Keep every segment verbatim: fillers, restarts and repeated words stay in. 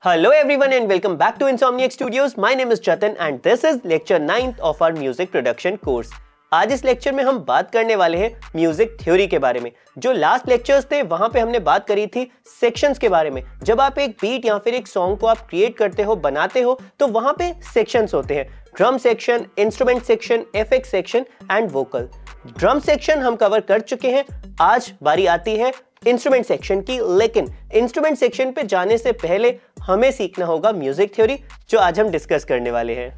Hello everyone and welcome back to Insomniac Studios. My name is Jatin and this is lecture ninth of our music production course. आज इस lecture में हम बात करने वाले हैं म्यूजिक थ्योरी के बारे में। जो लास्ट लेक्चर्स थे वहां पे हमने बात करी थी सेक्शंस के बारे में। जब आप एक बीट या फिर एक सॉन्ग को आप क्रिएट करते हो, बनाते हो, तो वहां पे सेक्शंस होते हैं। Drum section, instrument section, effect section and vocal. Drum section हम कवर कर चुके हैं। आज बारी आती है इंस्ट्रूमेंट सेक्शन की, लेकिन इंस्ट्रूमेंट सेक्शन पे जाने से पहले हमें सीखना होगा म्यूजिक थ्योरी, जो आज हम डिस्कस करने वाले हैं।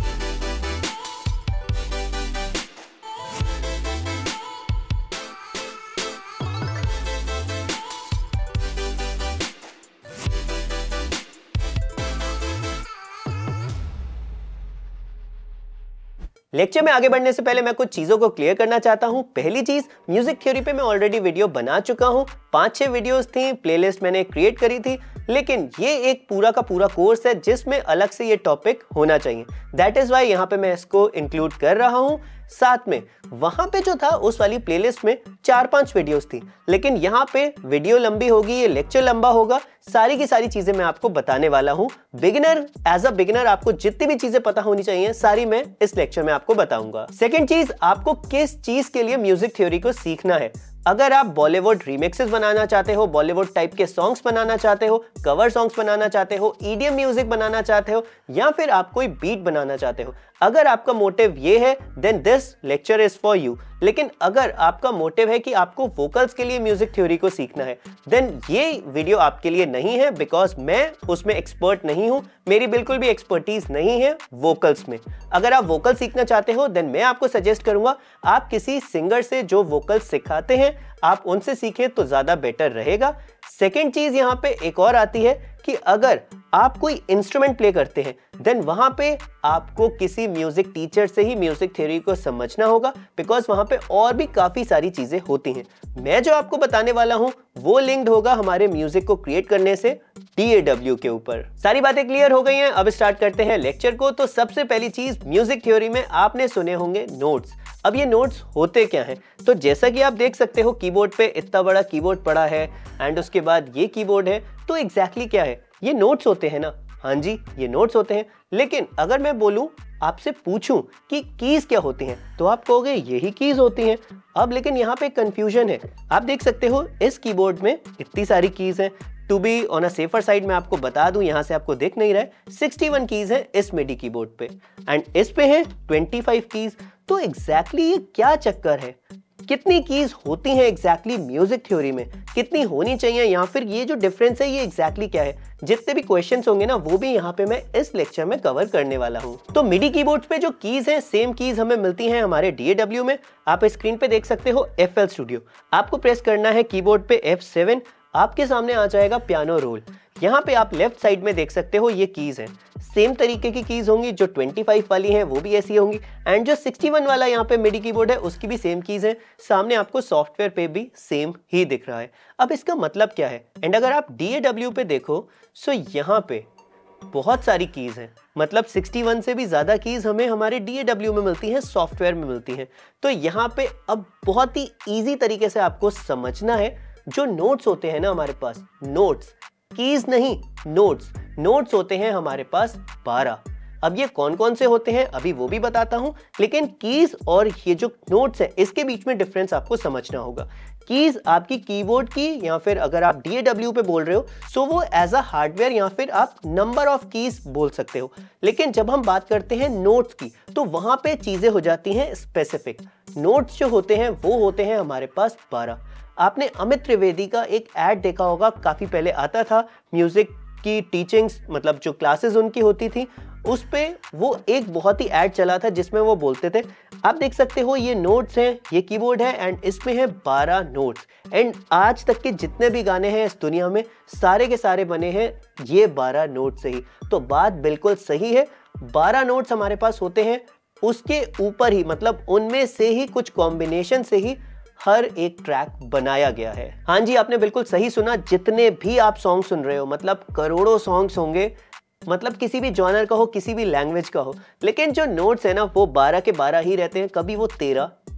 लेक्चर में आगे बढ़ने से पहले मैं कुछ चीजों को क्लियर करना चाहता हूं। पहली चीज, म्यूजिक थ्योरी पे मैं ऑलरेडी वीडियो बना चुका हूं। पांच छह वीडियोस थी, प्लेलिस्ट मैंने क्रिएट करी थी, लेकिन ये एक पूरा का पूरा कोर्स है जिसमें अलग से ये टॉपिक होना चाहिए। दैट इज वाई यहाँ पे मैं इसको इंक्लूड कर रहा हूं। साथ में वहां पे जो था उस वाली प्लेलिस्ट में चार पांच वीडियोस थी, लेकिन यहाँ पे वीडियो लंबी होगी, ये लेक्चर लंबा होगा। सारी की सारी चीजें मैं आपको बताने वाला हूँ। बिगिनर एज अ बिगिनर आपको जितनी भी चीजें पता होनी चाहिए सारी मैं इस लेक्चर में आपको बताऊंगा। सेकेंड चीज, आपको किस चीज के लिए म्यूजिक थ्योरी को सीखना है। अगर आप बॉलीवुड रीमिक्सेस बनाना चाहते हो, बॉलीवुड टाइप के सॉन्ग्स बनाना चाहते हो, कवर सॉन्ग्स बनाना चाहते हो, ईडीएम म्यूजिक बनाना चाहते हो, या फिर आप कोई बीट बनाना चाहते हो, अगर आपका मोटिव ये है then this lecture is for you. लेकिन अगर आपका मोटिव है कि आपको वोकल्स के लिए म्यूजिक थ्योरी को सीखना है, देन ये वीडियो आपके लिए नहीं है, बिकॉज मैं उसमें एक्सपर्ट नहीं हूं। मेरी बिल्कुल भी एक्सपर्टीज नहीं है वोकल्स में। अगर आप वोकल सीखना चाहते हो देन मैं आपको सजेस्ट करूंगा आप किसी सिंगर से जो वोकल सिखाते हैं आप उनसे सीखें तो ज्यादा बेटर रहेगा। सेकेंड चीज यहाँ पे एक और आती है कि अगर आप कोई इंस्ट्रूमेंट प्ले करते हैं देन वहां पे आपको किसी म्यूजिक टीचर से ही म्यूजिक थ्योरी को समझना होगा, बिकॉज वहां पे और भी काफी सारी चीजें होती हैं। मैं जो आपको बताने वाला हूं वो लिंक्ड होगा हमारे म्यूजिक को क्रिएट करने से डी ए डब्ल्यू के ऊपर। सारी बातें क्लियर हो गई हैं, अब स्टार्ट करते हैं लेक्चर को। तो सबसे पहली चीज, म्यूजिक थ्योरी में आपने सुने होंगे नोट्स। अब ये नोट्स होते क्या हैं? तो जैसा कि आप देख सकते हो कीबोर्ड पे इतना बड़ा कीबोर्ड पड़ा है एंड उसके बाद ये कीबोर्ड है, तो एग्जैक्टली क्या है? ये नोट्स होते हैं ना। हाँ जी, ये नोट्स होते हैं। लेकिन अगर मैं बोलूं, आपसे पूछूं कि कीज क्या होती हैं, तो आप कहोगे यही कीज होती हैं। अब लेकिन यहाँ पे कंफ्यूजन है। आप देख सकते हो इस कीबोर्ड में इतनी सारी कीज हैं। To be on a safer side मैं आपको बता दूं, यहां से आपको देख नहीं रहा है, इकसठ कीज है इस मिडी कीबोर्ड पे एंड इस पे है पच्चीस कीज। तो एग्जैक्टली ये क्या चक्कर है? कितनी कीज होती हैं एग्जैक्टली म्यूजिक थ्योरी में, कितनी होनी चाहिए, या फिर ये जो डिफरेंस है ये एग्जैक्टली क्या है? जितने भी क्वेश्चंस होंगे ना वो भी यहाँ पे मैं इस लेक्चर में कवर करने वाला हूँ। तो मिडी कीबोर्ड्स पे जो कीज हैं सेम कीज हमें मिलती हैं हमारे डी ए डब्ल्यू में। आप स्क्रीन पे देख सकते हो एफ एल स्टूडियो। आपको प्रेस करना है कीबोर्ड पे एफ सेवन। आपके सामने आ जाएगा पियानो रोल। यहाँ पे आप लेफ्ट साइड में देख सकते हो ये कीज हैं। सेम तरीके की कीज होंगी, जो पच्चीस वाली हैं वो भी ऐसी होंगी एंड जो इकसठ वाला यहाँ पे मिडी कीबोर्ड है उसकी भी सेम कीज है। सामने आपको सॉफ्टवेयर पे भी सेम ही दिख रहा है। अब इसका मतलब क्या है? एंड अगर आप डी ए डब्ल्यू पे देखो सो यहाँ पे बहुत सारी कीज हैं, मतलब इकसठ से भी ज्यादा कीज हमें हमारे डी ए डब्ल्यू में मिलती हैं, सॉफ्टवेयर में मिलती हैं। तो यहाँ पे अब बहुत ही ईजी तरीके से आपको समझना है, जो नोट्स होते हैं ना हमारे पास, नोट्स, कीज नहीं, नोट्स नोट्स होते हैं हमारे पास बारह। अब ये कौन कौन से होते हैं अभी वो भी बताता हूं, लेकिन कीज और ये जो नोट्स है इसके बीच में डिफरेंस आपको समझना होगा। कीज आपकी कीबोर्ड की, या फिर अगर आप डी ए डब्ल्यू पे बोल रहे हो सो वो एज अ हार्डवेयर या फिर आप नंबर ऑफ कीज बोल सकते हो। लेकिन जब हम बात करते हैं नोट्स की तो वहां पे चीजें हो जाती हैं स्पेसिफिक। नोट्स जो होते हैं वो होते हैं हमारे पास बारह। आपने अमित त्रिवेदी का एक ऐड देखा होगा, काफी पहले आता था, म्यूजिक की टीचिंग्स, मतलब जो क्लासेस उनकी होती थी उस पे वो एक बहुत ही ऐड चला था जिसमें वो बोलते थे, आप देख सकते हो ये नोट्स हैं, ये कीबोर्ड है एंड इसमें है बारह नोट्स। एंड आज तक के जितने भी गाने हैं इस दुनिया में सारे के सारे बने हैं ये बारह नोट से ही। तो बात बिल्कुल सही है, बारह नोट्स हमारे पास होते हैं, उसके ऊपर ही, मतलब उनमें से ही कुछ कॉम्बिनेशन से ही हर एक ट्रैक बनाया गया है। हाँ जी, आपने बिल्कुल सही सुना। जितने भी आप सॉन्ग सुन रहे हो, मतलब करोड़ों सॉन्ग्स होंगे, मतलब किसी भी जॉनर का हो, किसी भी लैंग्वेज का हो, लेकिन जो नोट्स है ना वो बारह के बारह ही रहते हैं, कभी वो तेरह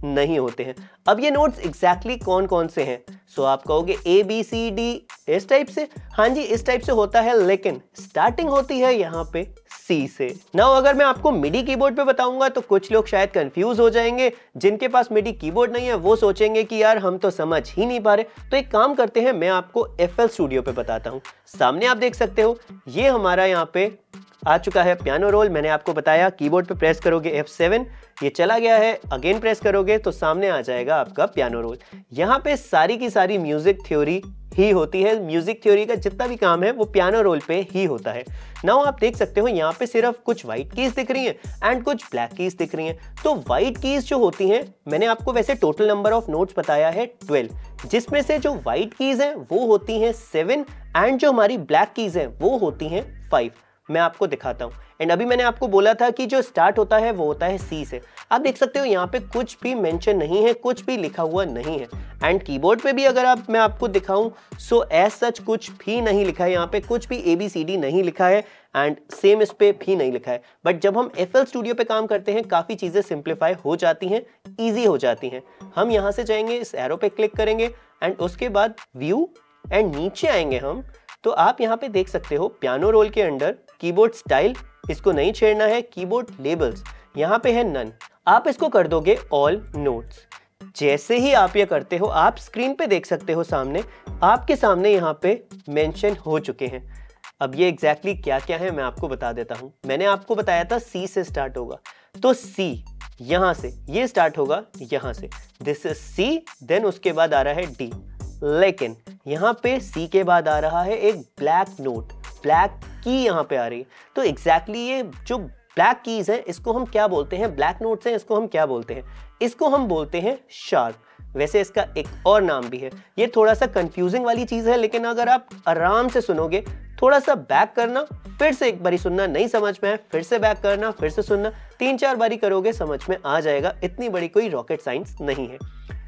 नहीं होते हैं। अब ये नोट्स एग्जैक्टली कौन कौन से हैं? सो so, आप कहोगे ए बी सी डी इस टाइप से। हाँ जी, इस टाइप से होता है, लेकिन स्टार्टिंग होती है यहाँ पे सी से। नाउ अगर मैं आपको मिडी कीबोर्ड पे बताऊंगा तो कुछ लोग शायद कंफ्यूज हो जाएंगे। जिनके पास मिडी कीबोर्ड नहीं है वो सोचेंगे कि यार हम तो समझ ही नहीं पा रहे। तो एक काम करते हैं, मैं आपको एफ एल स्टूडियो पे बताता हूँ। सामने आप देख सकते हो ये हमारा यहाँ पे आ चुका है पियानो रोल। मैंने आपको बताया कीबोर्ड पे प्रेस करोगे एफ सेवन, ये चला गया है। अगेन प्रेस करोगे तो सामने आ जाएगा आपका पियानो रोल। यहाँ पे सारी की सारी म्यूजिक थ्योरी ही होती है। म्यूजिक थ्योरी का जितना भी काम है वो पियानो रोल पे ही होता है। नाउ आप देख सकते हो यहाँ पे सिर्फ कुछ व्हाइट कीज दिख रही हैं एंड कुछ ब्लैक कीज दिख रही हैं। तो व्हाइट कीज जो होती हैं, मैंने आपको वैसे टोटल नंबर ऑफ नोट्स बताया है ट्वेल्व, जिसमें से जो व्हाइट कीज हैं वो होती हैं सेवन एंड जो हमारी ब्लैक कीज हैं वो होती हैं फाइव। मैं आपको दिखाता हूं। एंड अभी मैंने आपको बोला था कि जो स्टार्ट होता है वो होता है सी से। आप देख सकते हो यहाँ पे कुछ भी मेंशन नहीं है, कुछ भी लिखा हुआ नहीं है। एंड कीबोर्ड पे भी अगर आप मैं आपको दिखाऊं सो एज सच कुछ भी नहीं लिखा है। यहाँ पे कुछ भी ए बी सी डी नहीं लिखा है एंड सेम इस पे भी नहीं लिखा है। बट जब हम एफ एल स्टूडियो पे काम करते हैं काफी चीजें सिंप्लीफाई हो जाती हैं, ईजी हो जाती हैं। हम यहाँ से जाएंगे, इस एरो पे क्लिक करेंगे एंड उसके बाद व्यू एंड नीचे आएंगे हम, तो आप यहाँ पे देख सकते हो पियानो रोल के अंडर कीबोर्ड स्टाइल, इसको नहीं छेड़ना है। कीबोर्ड लेबल्स यहाँ पे है नन, आप इसको कर दोगे ऑल नोट्स। जैसे ही आप ये करते हो आप स्क्रीन पे देख सकते हो सामने, आपके सामने यहाँ पे मेंशन हो चुके हैं। अब ये एग्जैक्टली exactly क्या क्या है मैं आपको बता देता हूँ। मैंने आपको बताया था सी से स्टार्ट होगा, तो सी यहाँ से ये स्टार्ट होगा यहाँ से, दिस इज सी। देन उसके बाद आ रहा है डी, लेकिन यहाँ पे सी के बाद आ रहा है एक ब्लैक नोट, ब्लैक की यहाँ पे आ रही है। तो एग्जैक्टली exactly ये जो ब्लैक कीज हैं इसको हम क्या बोलते हैं? ब्लैक नोट्स हैं, इसको हम क्या बोलते हैं? इसको हम बोलते हैं शार्प। वैसे इसका एक और नाम भी है। ये थोड़ा सा कंफ्यूजिंग वाली चीज है, लेकिन अगर आप आराम से सुनोगे, थोड़ा सा बैक करना, फिर से एक बारी सुनना, नहीं समझ में आए फिर से बैक करना, फिर से सुनना, तीन चार बारी करोगे समझ में आ जाएगा। इतनी बड़ी कोई रॉकेट साइंस नहीं है।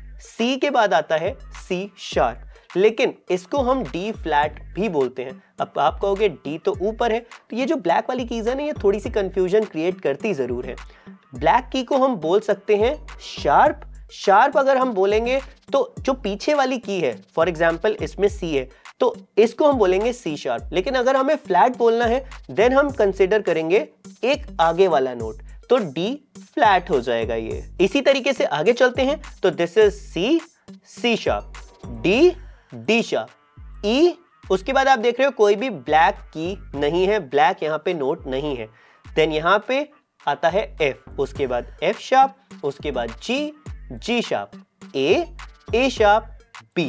सी के बाद आता है सी शार्प, लेकिन इसको हम डी फ्लैट भी बोलते हैं। अब आप कहोगे डी तो ऊपर है, तो ये जो ब्लैक वाली कीज है ना, ये थोड़ी सी कंफ्यूजन क्रिएट करती जरूर है। ब्लैक की को हम बोल सकते हैं शार्प। शार्प अगर हम बोलेंगे तो जो पीछे वाली की है, फॉर एग्जाम्पल इसमें सी है, तो इसको हम बोलेंगे सी शार्प। लेकिन अगर हमें फ्लैट बोलना है देन हम कंसिडर करेंगे एक आगे वाला नोट, तो डी फ्लैट हो जाएगा ये। इसी तरीके से आगे चलते हैं, तो this is C, C sharp, D, D sharp, E. उसके बाद आप देख रहे हो कोई भी ब्लैक की नहीं है, ब्लैक यहाँ पे नोट नहीं है। देन यहाँ पे आता है एफ, उसके बाद एफ शार्प, उसके बाद G, G sharp, A, A sharp, B.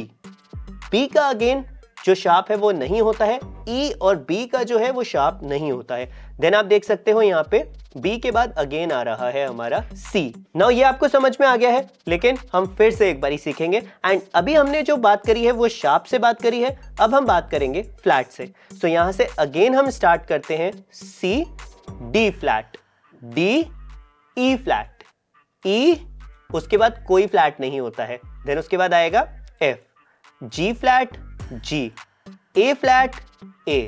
B का अगेन जो शार्प है वो नहीं होता है, ई और बी का जो है वो शार्प नहीं होता है। देन आप देख सकते हो यहाँ पे बी के बाद अगेन आ रहा है हमारा सी। नाउ ये आपको समझ में आ गया है, लेकिन हम फिर से एक बारी सीखेंगे। एंड अभी हमने जो बात करी है वो शार्प से बात करी है, अब हम बात करेंगे फ्लैट से। सो so यहाँ से अगेन हम स्टार्ट करते हैं C, D flat, D, E flat, E, उसके बाद कोई फ्लैट नहीं होता है। देन उसके बाद आएगा F, G flat, G, A flat, A,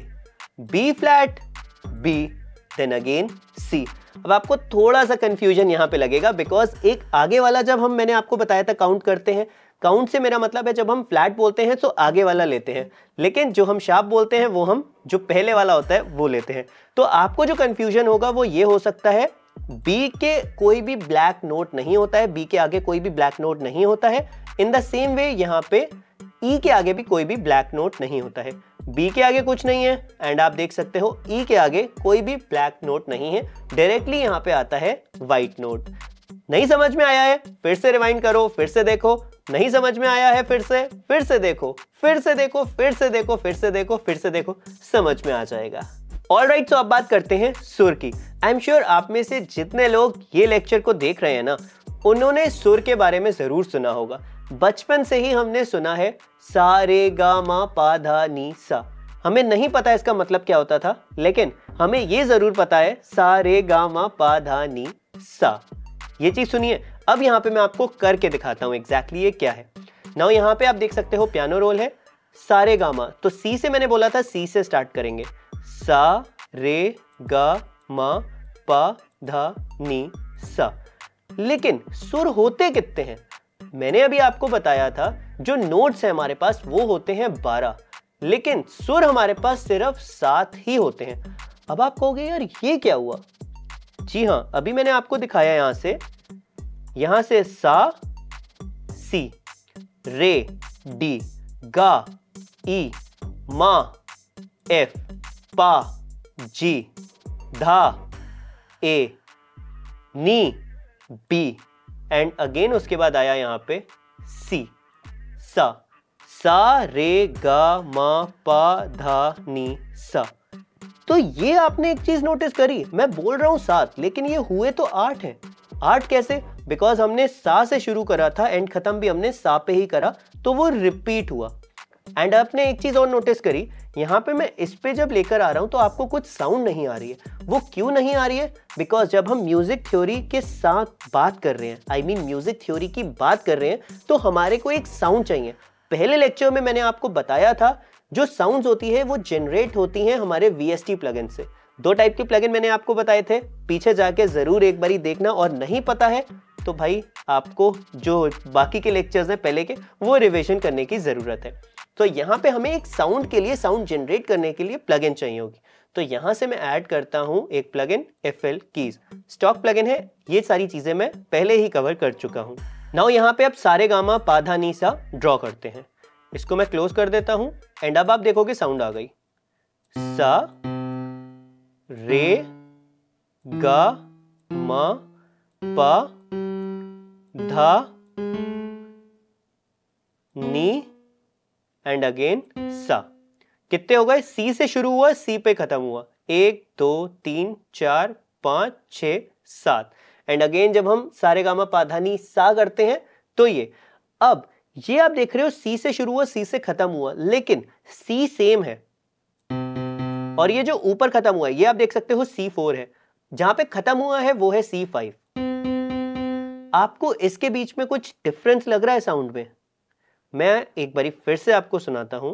B flat, B, then again C. अब आपको थोड़ा सा कंफ्यूजन यहां पे लगेगा, बिकॉज एक आगे वाला जब हम मैंने आपको बताया था काउंट करते हैं, काउंट से मेरा मतलब है जब हम फ्लैट बोलते हैं तो आगे वाला लेते हैं, लेकिन जो हम शार्प बोलते हैं वो हम जो पहले वाला होता है वो लेते हैं। तो आपको जो कंफ्यूजन होगा वो ये हो सकता है, बी के कोई भी ब्लैक नोट नहीं होता है, बी के आगे कोई भी ब्लैक नोट नहीं होता है। इन द सेम वे यहाँ पे ई के आगे भी कोई भी ब्लैक नोट नहीं होता है, बी के आगे कुछ नहीं है, एंड आप देख सकते हो ई के आगे कोई भी ब्लैक नोट नहीं है। डायरेक्टली यहाँ पे आता है व्हाइट नोट। नहीं समझ में आया है फिर से रिवाइंड करो, फिर से देखो। नहीं समझ में आया है फिर से फिर से देखो, फिर से देखो, फिर से देखो, फिर से देखो, फिर से देखो, समझ में आ जाएगा। ऑल राइट, तो अब बात करते हैं सुर की। आई एम श्योर आप में से जितने लोग ये लेक्चर को देख रहे हैं ना, उन्होंने सुर के बारे में जरूर सुना होगा। बचपन से ही हमने सुना है सा रे गा मा पा धा नी सा। हमें नहीं पता इसका मतलब क्या होता था, लेकिन हमें ये जरूर पता है सा रे गा मा पा धा नी सा। ये चीज सुनिए। अब यहाँ पे मैं आपको करके दिखाता हूँ एग्जैक्टली ये क्या है। नाउ यहाँ पे आप देख सकते हो पियानो रोल है सारे गामा, तो सी से मैंने बोला था सी से स्टार्ट करेंगे, सा रे गा मा पा धा नी सा। लेकिन सुर होते कितने हैं? मैंने अभी आपको बताया था जो नोट्स हैं हमारे पास वो होते हैं बारह, लेकिन सुर हमारे पास सिर्फ सात ही होते हैं। अब आप कहोगे यार ये क्या हुआ? जी हां, अभी मैंने आपको दिखाया यहां से यहां से सा, सी, रे, डी, गा, ई, मा, एफ, पा, जी, धा, ए, नी, बी एंड अगेन उसके बाद आया यहां पे सी, सा, सा, रे, गा, मा, पा, धा, नी, सा। तो ये आपने एक चीज नोटिस करी, मैं बोल रहा हूं सात लेकिन ये हुए तो आठ हैं। आठ कैसे? बिकॉज हमने सा से शुरू करा था एंड खत्म भी हमने सा पे ही करा, तो वो रिपीट हुआ। एंड आपने एक चीज और नोटिस करी, यहां पे मैं इस पे जब लेकर आ रहा हूं तो आपको कुछ साउंड नहीं आ रही है। वो क्यों नहीं आ रही है? बिकॉज जब हम म्यूजिक थ्योरी के साथ बात कर रहे हैं, आई मीन म्यूजिक थ्योरी की बात कर रहे हैं, तो हमारे को एक साउंड चाहिए। पहले लेक्चर में मैंने आपको बताया था जो साउंड्स होती है वो जनरेट होती हैं हमारे वी एस टी प्लगइन से। दो टाइप के प्लगइन मैंने आपको बताए थे, पीछे जाके जरूर एक बारी देखना, और नहीं पता है तो भाई आपको जो बाकी के लेक्चर्स हैं पहले के वो रिवीजन करने की जरूरत है। तो यहाँ पे हमें एक साउंड के लिए, साउंड जनरेट करने के लिए प्लगइन चाहिए होगी। तो यहां से मैं ऐड करता हूं एक plugin F L keys, stock plugin है। ये सारी चीजें मैं पहले ही कवर कर चुका हूं। नाउ यहाँ पे अब सारे गामा पा धा नी सा ड्रॉ करते हैं। इसको मैं क्लोज कर देता हूं एंड अब आप देखोगे साउंड आ गई, सा, रे, गा, मा, पा, धा, नी एंड अगेन सा। कितने हो गए? सी से शुरू हुआ, सी पे खत्म हुआ। एक, दो, तीन, चार, पांच, छह, सात एंड अगेन जब हम सारे गामा पा धा नी सा करते हैं तो ये। अब ये आप देख रहे हो सी से शुरू हुआ, सी से खत्म हुआ, लेकिन सी सेम है और ये जो ऊपर खत्म हुआ है ये आप देख सकते हो सी फोर है, जहां पे खत्म हुआ है वो है सी फाइव। आपको इसके बीच में कुछ डिफरेंस लग रहा है साउंड में? मैं एक बारी फिर से आपको सुनाता हूं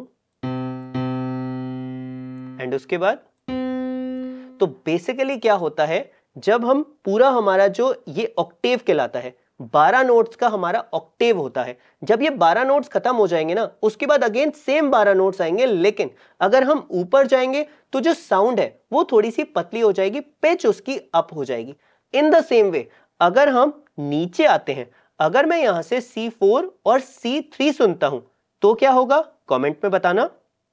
एंड उसके बाद। तो बेसिकली क्या होता है, जब हम पूरा हमारा जो ये ऑक्टेव कहलाता है, बारह नोट्स का हमारा ऑक्टेव होता है, जब ये बारह नोट्स खत्म हो जाएंगे ना उसके बाद अगेन सेम बारह नोट्स आएंगे, लेकिन अगर हम ऊपर जाएंगे तो जो साउंड है वो थोड़ी सी पतली हो जाएगी, पिच उसकी अप हो जाएगी। इन द सेम वे अगर हम नीचे आते हैं, अगर मैं यहां से सी फोर और सी थ्री सुनता हूं तो क्या होगा कमेंट में बताना।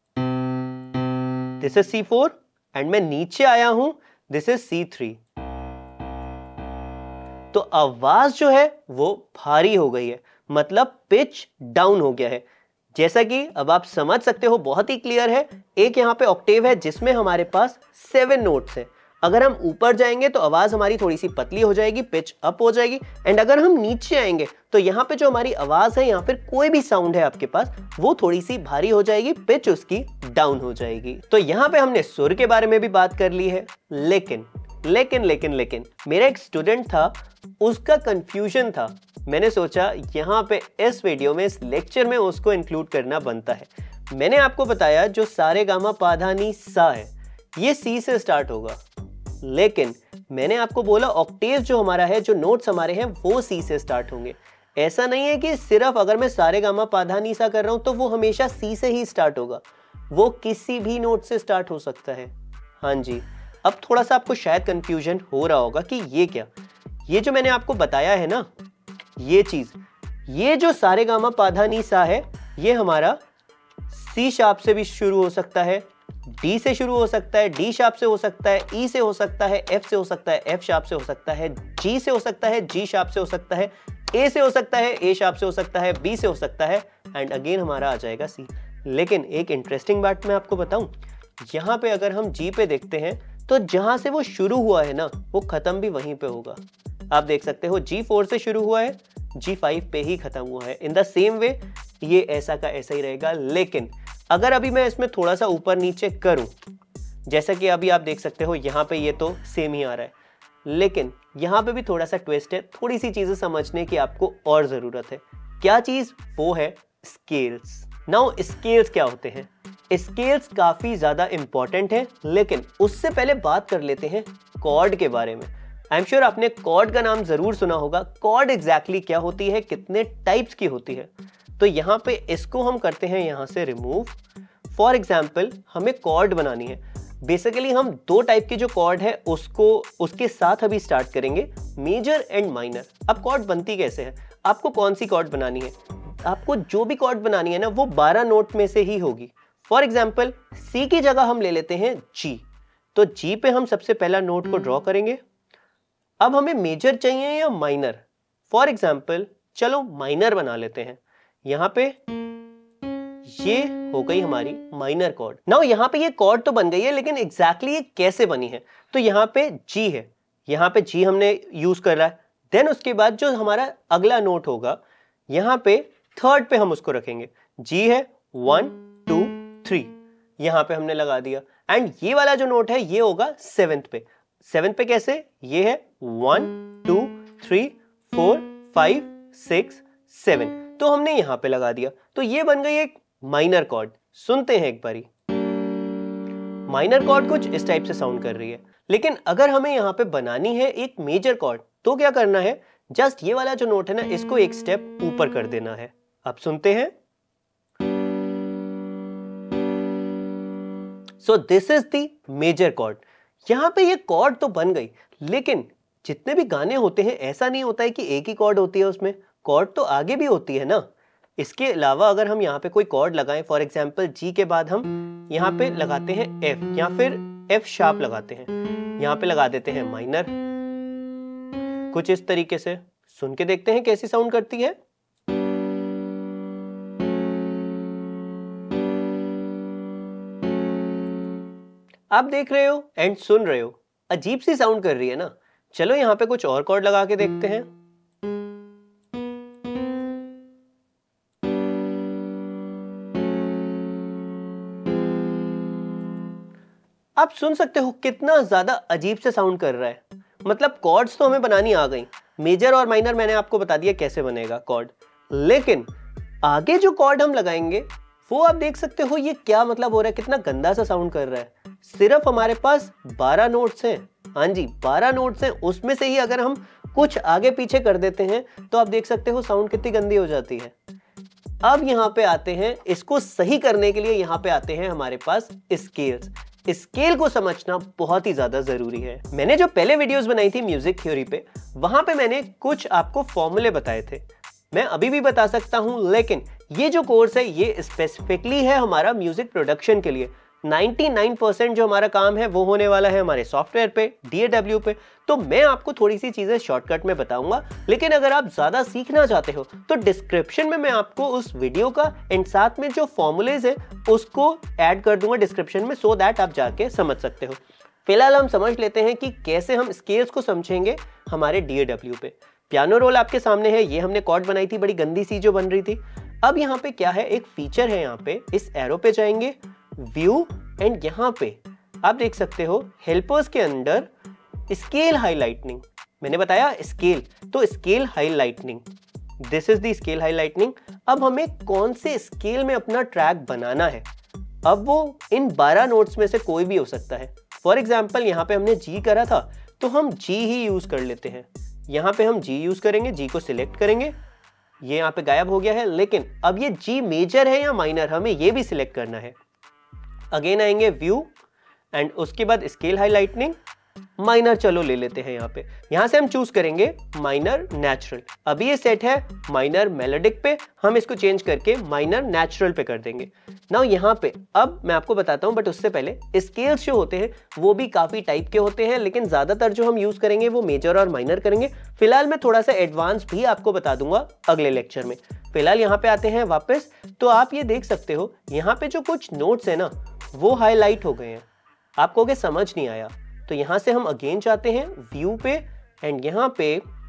This is C four and मैं नीचे आया हूं, दिस इज सी थ्री। तो आवाज जो है वो भारी हो गई है, मतलब पिच डाउन हो गया है। जैसा कि अब आप समझ सकते हो, बहुत ही क्लियर है। एक यहां पे ऑक्टेव है जिसमें हमारे पास सेवन नोट्स हैं। अगर हम ऊपर जाएंगे तो आवाज हमारी थोड़ी सी पतली हो जाएगी, पिच अप हो जाएगी, एंड अगर हम नीचे आएंगे तो यहाँ पे जो हमारी आवाज है या फिर कोई भी साउंड है आपके पास वो थोड़ी सी भारी हो जाएगी, पिच उसकी डाउन हो जाएगी। तो यहाँ पे हमने सुर के बारे में भी बात कर ली है, लेकिन लेकिन लेकिन लेकिन मेरा एक स्टूडेंट था, उसका कंफ्यूजन था। मैंने सोचा यहाँ पे इस वीडियो में, इस लेक्चर में उसको इंक्लूड करना बनता है। मैंने आपको बताया जो सारे गामा पा धा नी सा है ये सी से स्टार्ट होगा, लेकिन मैंने आपको बोला ऑक्टेव जो हमारा है, जो नोट्स हमारे हैं वो सी से स्टार्ट होंगे। ऐसा नहीं है कि सिर्फ अगर मैं सारे गामा पा धा नी सा कर रहा हूं तो वो हमेशा सी से ही स्टार्ट होगा, वो किसी भी नोट से स्टार्ट हो सकता है। हाँ जी, अब थोड़ा सा आपको शायद कंफ्यूजन हो रहा होगा कि ये क्या, ये जो मैंने आपको बताया है ना, ये चीज, ये जो सारे गामा पा धा नी सा है ये हमारा सी शार्प से भी शुरू हो सकता है, डी से शुरू हो सकता है, डी शार्प से हो सकता है, ई से हो सकता है, एफ से हो सकता है, एफ शार्प से हो सकता है, जी से हो सकता है, जी शार्प से हो सकता है, ए से हो सकता है, ए शार्प से हो सकता है, बी से हो सकता है, एंड अगेन हमारा आ जाएगा सी। लेकिन एक इंटरेस्टिंग बात मैं आपको बताऊं, यहां पे अगर हम जी पे देखते हैं तो जहां से वो शुरू हुआ है ना वो खत्म भी वहीं पे होगा। आप देख सकते हो जी फोर से शुरू हुआ है, जी फाइव पे ही खत्म हुआ है। इन द सेम वे ये ऐसा का ऐसा ही रहेगा। लेकिन अगर अभी मैं इसमें थोड़ा सा ऊपर नीचे करूं, जैसा कि अभी आप देख सकते हो यहाँ पे ये तो सेम ही आ रहा है, लेकिन यहाँ पे भी थोड़ा सा ट्विस्ट है, थोड़ी सी चीजें समझने की आपको और जरूरत है। क्या चीज? वो है स्केल्स। नाउ स्केल्स क्या होते हैं? स्केल्स काफी ज्यादा इंपॉर्टेंट है, लेकिन उससे पहले बात कर लेते हैं कॉर्ड के बारे में। आई एम श्योर आपने कॉर्ड का नाम जरूर सुना होगा। कॉर्ड एग्जैक्टली क्या होती है, कितने टाइप्स की होती है। तो यहाँ पे इसको हम करते हैं यहाँ से रिमूव। फॉर एग्जाम्पल हमें कॉर्ड बनानी है। बेसिकली हम दो टाइप के जो कॉर्ड है उसको उसके साथ अभी स्टार्ट करेंगे, मेजर एंड माइनर। अब कॉर्ड बनती कैसे है, आपको कौन सी कॉर्ड बनानी है, आपको जो भी कॉर्ड बनानी है ना वो बारह नोट में से ही होगी। फॉर एग्जाम्पल सी की जगह हम ले लेते हैं जी। तो जी पे हम सबसे पहला नोट को ड्रॉ करेंगे। अब हमें मेजर चाहिए या माइनर, फॉर एग्जाम्पल चलो माइनर बना लेते हैं। यहां पे ये हो गई हमारी माइनर कॉर्ड। नाउ यहां पे ये कॉर्ड तो बन गई है, लेकिन एग्जैक्टली ये कैसे बनी है, तो यहां पे जी है, यहां पे जी हमने यूज कर रहा है। देन उसके बाद जो हमारा अगला नोट होगा यहां पे थर्ड पे हम उसको रखेंगे। जी है वन टू थ्री, यहां पे हमने लगा दिया। एंड ये वाला जो नोट है ये होगा सेवेंथ पे। सेवेंथ पे कैसे, ये है one two three four five six seven, तो हमने यहां पे लगा दिया। तो ये बन गई एक माइनर कॉर्ड। सुनते हैं एक बारी। माइनर कॉर्ड कुछ इस टाइप से साउंड कर रही है। लेकिन अगर हमें यहां पे बनानी है एक मेजर कॉर्ड तो क्या करना है, जस्ट ये वाला जो नोट है ना इसको एक स्टेप ऊपर कर देना है। अब सुनते हैं। So this is the major chord. यहां पे ये कॉर्ड तो बन गई, लेकिन जितने भी गाने होते हैं ऐसा नहीं होता है कि एक ही कॉर्ड होती है उसमें, कॉर्ड तो आगे भी होती है ना। इसके अलावा अगर हम यहाँ पे कोई कॉर्ड लगाएं, फॉर एग्जांपल जी के बाद हम यहाँ पे लगाते हैं एफ या फिर एफ शार्प लगाते हैं, यहाँ पे लगा देते हैं माइनर, कुछ इस तरीके से। सुन के देखते हैं कैसी साउंड करती है। आप देख रहे हो एंड सुन रहे हो, अजीब सी साउंड कर रही है ना। चलो यहाँ पे कुछ और कॉर्ड लगा के देखते हैं। आप सुन सकते हो कितना ज्यादा अजीब से साउंड कर रहा है। मतलब कॉर्ड्स तो हमें बनानी आ गई, मेजर और माइनर मैंने आपको बता दिया कैसे बनेगा कॉर्ड, लेकिन आगे जो कॉर्ड हम लगाएंगे वो आप देख सकते हो ये क्या मतलब हो रहा है, कितना गंदा सा साउंड कर रहा है। सिर्फ हमारे पास बारह नोट्स हैं, हाँ जी बारह नोट्स हैं, उसमें से ही अगर हम कुछ आगे पीछे कर देते हैं तो आप देख सकते हो साउंड कितनी गंदी हो जाती है। अब यहाँ पे आते हैं, इसको सही करने के लिए यहाँ पे आते हैं हमारे पास स्केल्स। स्केल को समझना बहुत ही ज्यादा जरूरी है। मैंने जो पहले वीडियोस बनाई थी म्यूजिक थ्योरी पे, वहां पे मैंने कुछ आपको फॉर्मूले बताए थे, मैं अभी भी बता सकता हूं, लेकिन ये जो कोर्स है ये स्पेसिफिकली है हमारा म्यूजिक प्रोडक्शन के लिए। निन्यानवे परसेंट जो हमारा काम है वो होने वाला है हमारे सॉफ्टवेयर पे, डी ए डब्ल्यू पे। तो मैं आपको थोड़ी सी चीजें शॉर्टकट में बताऊंगा, लेकिन अगर आप ज्यादा सीखना चाहते हो तो डिस्क्रिप्शन में मैं आपको उस वीडियो का एंड साथ में जो फॉर्मूलेज है उसको ऐड कर दूंगा डिस्क्रिप्शन में, सो दैट आप जाके समझ सकते हो। फिलहाल हम समझ लेते हैं कि कैसे हम स्केल्स को समझेंगे हमारे डी ए डब्ल्यू पे। पियानो रोल आपके सामने है, ये हमने कॉर्ड बनाई थी बड़ी गंदी सी जो बन रही थी। अब यहाँ पे क्या है, एक फीचर है, यहाँ पे इस एरो पे जाएंगे, व्यू, एंड यहाँ पे आप देख सकते हो हेल्पर्स के अंदर स्केल हाईलाइटनिंग। मैंने बताया स्केल, तो scale highlighting, this is the scale highlighting. अब हमें कौन से स्केल में अपना ट्रैक बनाना है, अब वो इन बारह नोट्स में से कोई भी हो सकता है। फॉर एग्जाम्पल यहाँ पे हमने जी करा था तो हम जी ही यूज कर लेते हैं। यहाँ पे हम जी यूज करेंगे, जी को सिलेक्ट करेंगे, ये यहाँ पे गायब हो गया है। लेकिन अब ये जी मेजर है या माइनर, हमें ये भी सिलेक्ट करना है। अगेन आएंगे व्यू, एंड उसके बाद स्केल हाईलाइटनिंग, माइनर चलो ले लेते हैं। यहाँ पे यहाँ से हम चूज करेंगे माइनर नेचुरल। अभी ये सेट है माइनर मेलोडिक पे, हम इसको चेंज करके माइनर नेचुरल पे कर देंगे। नाउ यहाँ पे अब मैं आपको बताता हूँ, बट उससे पहले स्केल्स जो होते हैं वो भी काफी टाइप के होते हैं, लेकिन ज्यादातर जो हम यूज करेंगे वो मेजर और माइनर करेंगे। फिलहाल मैं थोड़ा सा एडवांस भी आपको बता दूंगा अगले लेक्चर में। फिलहाल यहाँ पे आते हैं वापस, तो आप ये देख सकते हो यहाँ पे जो कुछ नोट्स है ना वो हाईलाइट हो गए हैं। आपको आगे समझ नहीं आया तो यहां से हम अगेन जाते हैं व्यू पे, एंड यहाँ पे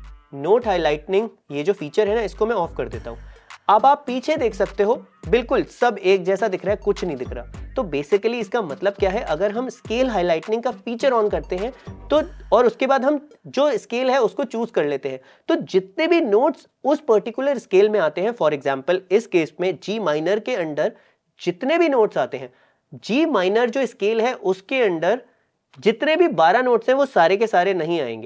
नोट हाईलाइटनिंग, ये जो फीचर है ना इसको मैं ऑफ कर देता हूं। अब आप पीछे देख सकते हो बिल्कुल सब एक जैसा दिख रहा है, कुछ नहीं दिख रहा। तो बेसिकली इसका मतलब क्या है, अगर हम स्केल हाईलाइटनिंग का फीचर ऑन करते हैं तो, और उसके बाद हम जो स्केल है उसको चूज कर लेते हैं, तो जितने भी नोट्स उस पर्टिकुलर स्केल में आते हैं, फॉर एग्जाम्पल इस केस में जी माइनर के अंडर जितने भी नोट्स आते हैं, जी माइनर जो स्केल है उसके अंडर जितने भी बारह नोट्स हैं वो सारे के सारे नहीं आएंगे,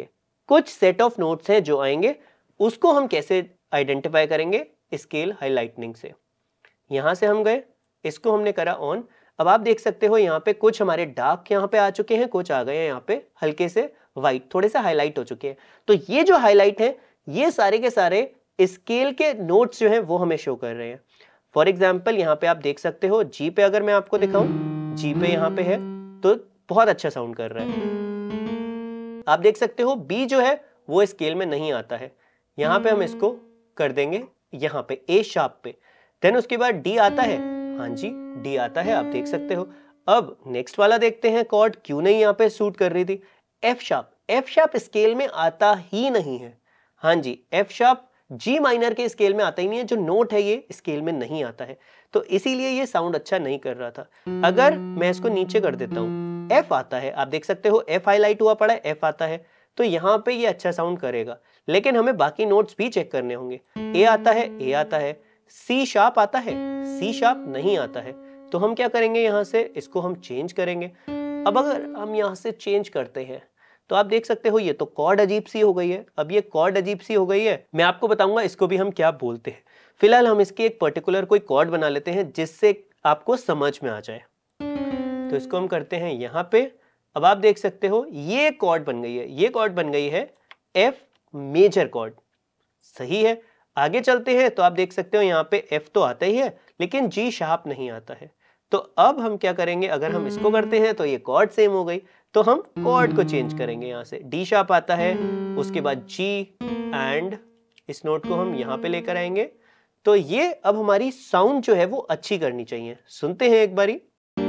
कुछ सेट ऑफ नोट्स हैं जो आएंगे, उसको हम कैसे आइडेंटिफाई करेंगे? स्केल हाईलाइटनिंग से। यहां से हम गए, इसको हमने करा ऑन। अब आप देख सकते हो यहाँ पे कुछ हमारे डार्क यहाँ पे आ चुके हैं, कुछ आ गए हैं यहाँ पे हल्के से व्हाइट, थोड़े से हाईलाइट हो चुके हैं। तो ये जो हाईलाइट है ये सारे के सारे स्केल के नोट्स जो हैं वो हमें शो कर रहे हैं। फॉर एग्जाम्पल यहाँ पे आप देख सकते हो जी पे, अगर मैं आपको दिखाऊं, जी पे यहाँ पे है तो बहुत अच्छा साउंड कर रहा है। आप देख सकते हो बी जो है वो स्केल में नहीं आता है, यहाँ पे हम इसको कर देंगे यहाँ पे ए शार्प पे। देन उसके बाद डी आता है, हाँ जी डी आता है, आप देख सकते हो। अब नेक्स्ट वाला देखते हैं, कॉर्ड क्यों नहीं यहाँ पे सूट कर रही थी, F sharp. F sharp scale में आता ही नहीं है, हाँ जी एफ शार्प जी माइनर के स्केल में आता ही नहीं है, जो नोट है ये स्केल में नहीं आता है, तो इसीलिए ये साउंड अच्छा नहीं कर रहा था। अगर मैं इसको नीचे कर देता हूँ, एफ आता है, आप देख सकते हो एफ हाईलाइट हुआ पड़ा है, एफ आता है, तो यहाँ पे ये अच्छा साउंड करेगा। लेकिन हमें बाकी नोट्स भी चेक करने होंगे। ए आता है, ए आता है, सी शार्प आता है, सी शार्प नहीं आता है, तो हम क्या करेंगे, यहाँ से इसको हम चेंज करेंगे। अब अगर हम यहाँ से चेंज करते हैं तो आप देख सकते हो ये तो कॉर्ड अजीब सी हो गई है। अब ये कॉर्ड अजीब सी हो गई है, मैं आपको बताऊंगा इसको भी हम क्या बोलते हैं। फिलहाल हम इसकी एक पर्टिकुलर कोई कॉर्ड बना लेते हैं जिससे आपको समझ में आ जाए। तो इसको हम करते हैं यहाँ पे। अब आप देख सकते हो ये कॉर्ड बन गई है, ये कॉर्ड बन गई है एफ मेजर कॉर्ड, सही है। आगे चलते हैं तो आप देख सकते हो यहाँ पे एफ तो आता ही है लेकिन जी शार्प नहीं आता है। तो अब हम क्या करेंगे, अगर हम इसको करते हैं तो ये कॉर्ड सेम हो गई, तो हम कॉर्ड को चेंज करेंगे। यहाँ से डी शार्प आता है, उसके बाद जी, एंड इस नोट को हम यहाँ पे लेकर आएंगे। तो ये अब हमारी साउंड जो है वो अच्छी करनी चाहिए। सुनते हैं एक बारी।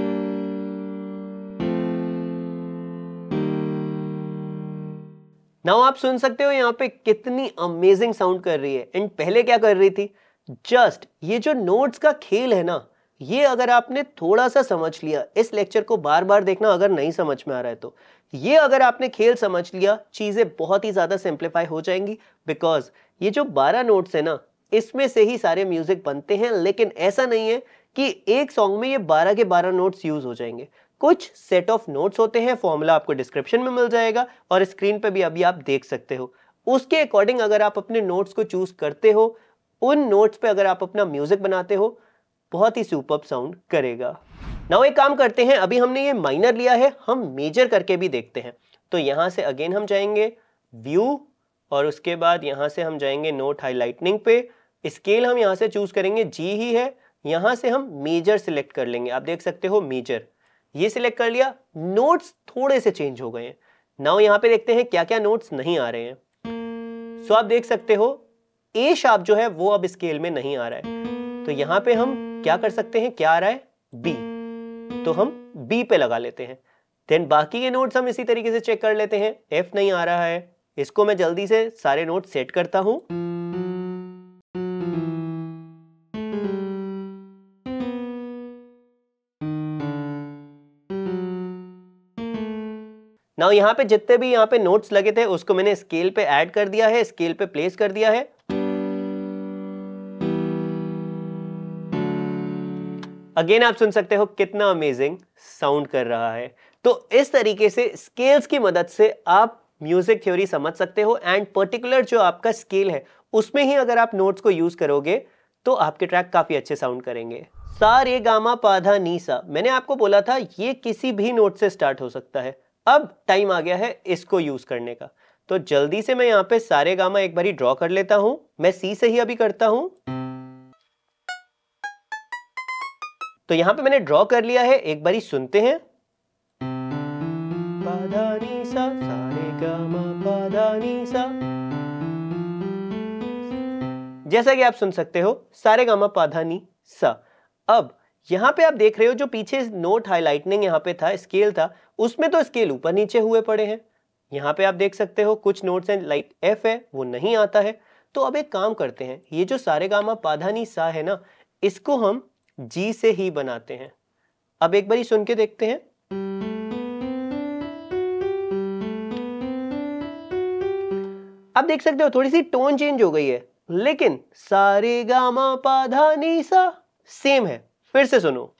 नाउ आप सुन सकते हो यहाँ पे कितनी अमेजिंग साउंड कर रही है। एंड पहले क्या कर रही थी, जस्ट ये जो नोट्स का खेल है ना, ये अगर आपने थोड़ा सा समझ लिया, इस लेक्चर को बार बार देखना अगर नहीं समझ में आ रहा है तो, ये अगर आपने खेल समझ लिया, चीजें बहुत ही ज्यादा सिंप्लीफाई हो जाएंगी। बिकॉज ये जो बारह नोट्स है ना, इसमें से ही सारे म्यूजिक बनते हैं। लेकिन ऐसा नहीं है कि एक सॉन्ग में ये बारह के बारह नोट्स यूज हो जाएंगे। कुछ सेट ऑफ नोट्स होते हैं, फॉर्मूला आपको डिस्क्रिप्शन में मिल जाएगा और स्क्रीन पे भी अभी आप देख सकते हो। उसके अकॉर्डिंग अगर आप अपने नोट्स को चूज करते हो, उन नोट्स पे अगर आप अपना म्यूजिक बनाते हो, बहुत ही सुपर्ब साउंड करेगा। नाउ एक काम करते हैं, अभी हमने ये माइनर लिया है, हम मेजर करके भी देखते हैं। तो यहां से अगेन हम जाएंगे व्यू, और उसके बाद यहां से हम जाएंगे नोट हाईलाइटनिंग पे। स्केल हम यहां से चूज करेंगे, जी ही है, यहां से हम मेजर सिलेक्ट कर लेंगे। आप देख सकते हो मेजर, ये सिलेक्ट कर लिया। नोट्स थोड़े से चेंज हो गए हैं। नाउ यहां पे देखते हैं क्या क्या नोट्स नहीं आ रहे हैं। सो आप देख सकते हो ए शार्प जो है वो अब स्केल में नहीं आ रहा है, तो यहां पे हम क्या कर सकते हैं, क्या आ रहा है, बी, तो हम बी पे लगा लेते हैं। देन बाकी के नोट्स हम इसी तरीके से चेक कर लेते हैं। एफ नहीं आ रहा है, इसको मैं जल्दी से सारे नोट सेट करता हूं। नाउ यहां पे जितने भी यहां पे नोट्स लगे थे उसको मैंने स्केल पे ऐड कर दिया है, स्केल पे प्लेस कर दिया है। अगेन आप सुन सकते हो कितना अमेजिंग साउंड कर रहा है। तो इस तरीके से स्केल्स की मदद से आप म्यूजिक थ्योरी समझ सकते हो। एंड पर्टिकुलर जो आपका स्केल है उसमें ही अगर आप नोट्स को यूज करोगे तो आपके ट्रैक काफी अच्छे साउंड करेंगे। सा रे गा मा पा धा नी सा, मैंने आपको बोला था ये किसी भी नोट से स्टार्ट हो सकता है। अब टाइम आ गया है इसको यूज करने का, तो जल्दी से मैं यहाँ पे सारे गामा एक बारी ड्रॉ कर लेता हूं। मैं सी से ही अभी करता हूं। तो यहां पे मैंने ड्रॉ कर लिया है, एक बारी सुनते हैं। पा धा नी सा, सारे गामा पा धा नी सा। जैसा कि आप सुन सकते हो सारे गामा पा धा नी सा। अब यहां पे आप देख रहे हो जो पीछे नोट हाईलाइटनिंग यहां पे था, स्केल था, उसमें तो स्केल ऊपर नीचे हुए पड़े हैं। यहां पे आप देख सकते हो कुछ नोट्स हैं, लाइक एफ है वो नहीं आता है। तो अब एक काम करते हैं, ये जो सारे गामा पा धा नी सा है ना, इसको हम जी से ही बनाते हैं। अब एक बारी सुन के देखते हैं। आप देख सकते हो थोड़ी सी टोन चेंज हो गई है, लेकिन सारे गामा पा धा नी सा सेम है। फिर से सुनो।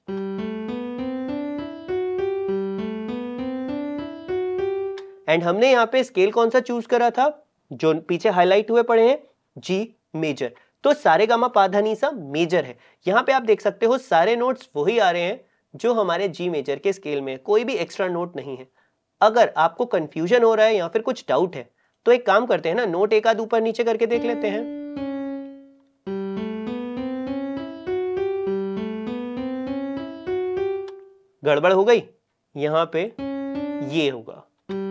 एंड हमने यहाँ पे स्केल कौन सा चूज करा था, जो पीछे हाईलाइट हुए पड़े हैं, जी मेजर। तो सारे गामा पा धा नी सा मेजर है। यहाँ पे आप देख सकते हो सारे नोट्स वही आ रहे हैं जो हमारे जी मेजर के स्केल में, कोई भी एक्स्ट्रा नोट नहीं है। अगर आपको कंफ्यूजन हो रहा है या फिर कुछ डाउट है तो एक काम करते हैं ना, नोट एक आध ऊपर नीचे करके देख लेते हैं। गड़बड़ हो गई, यहां पे ये होगा।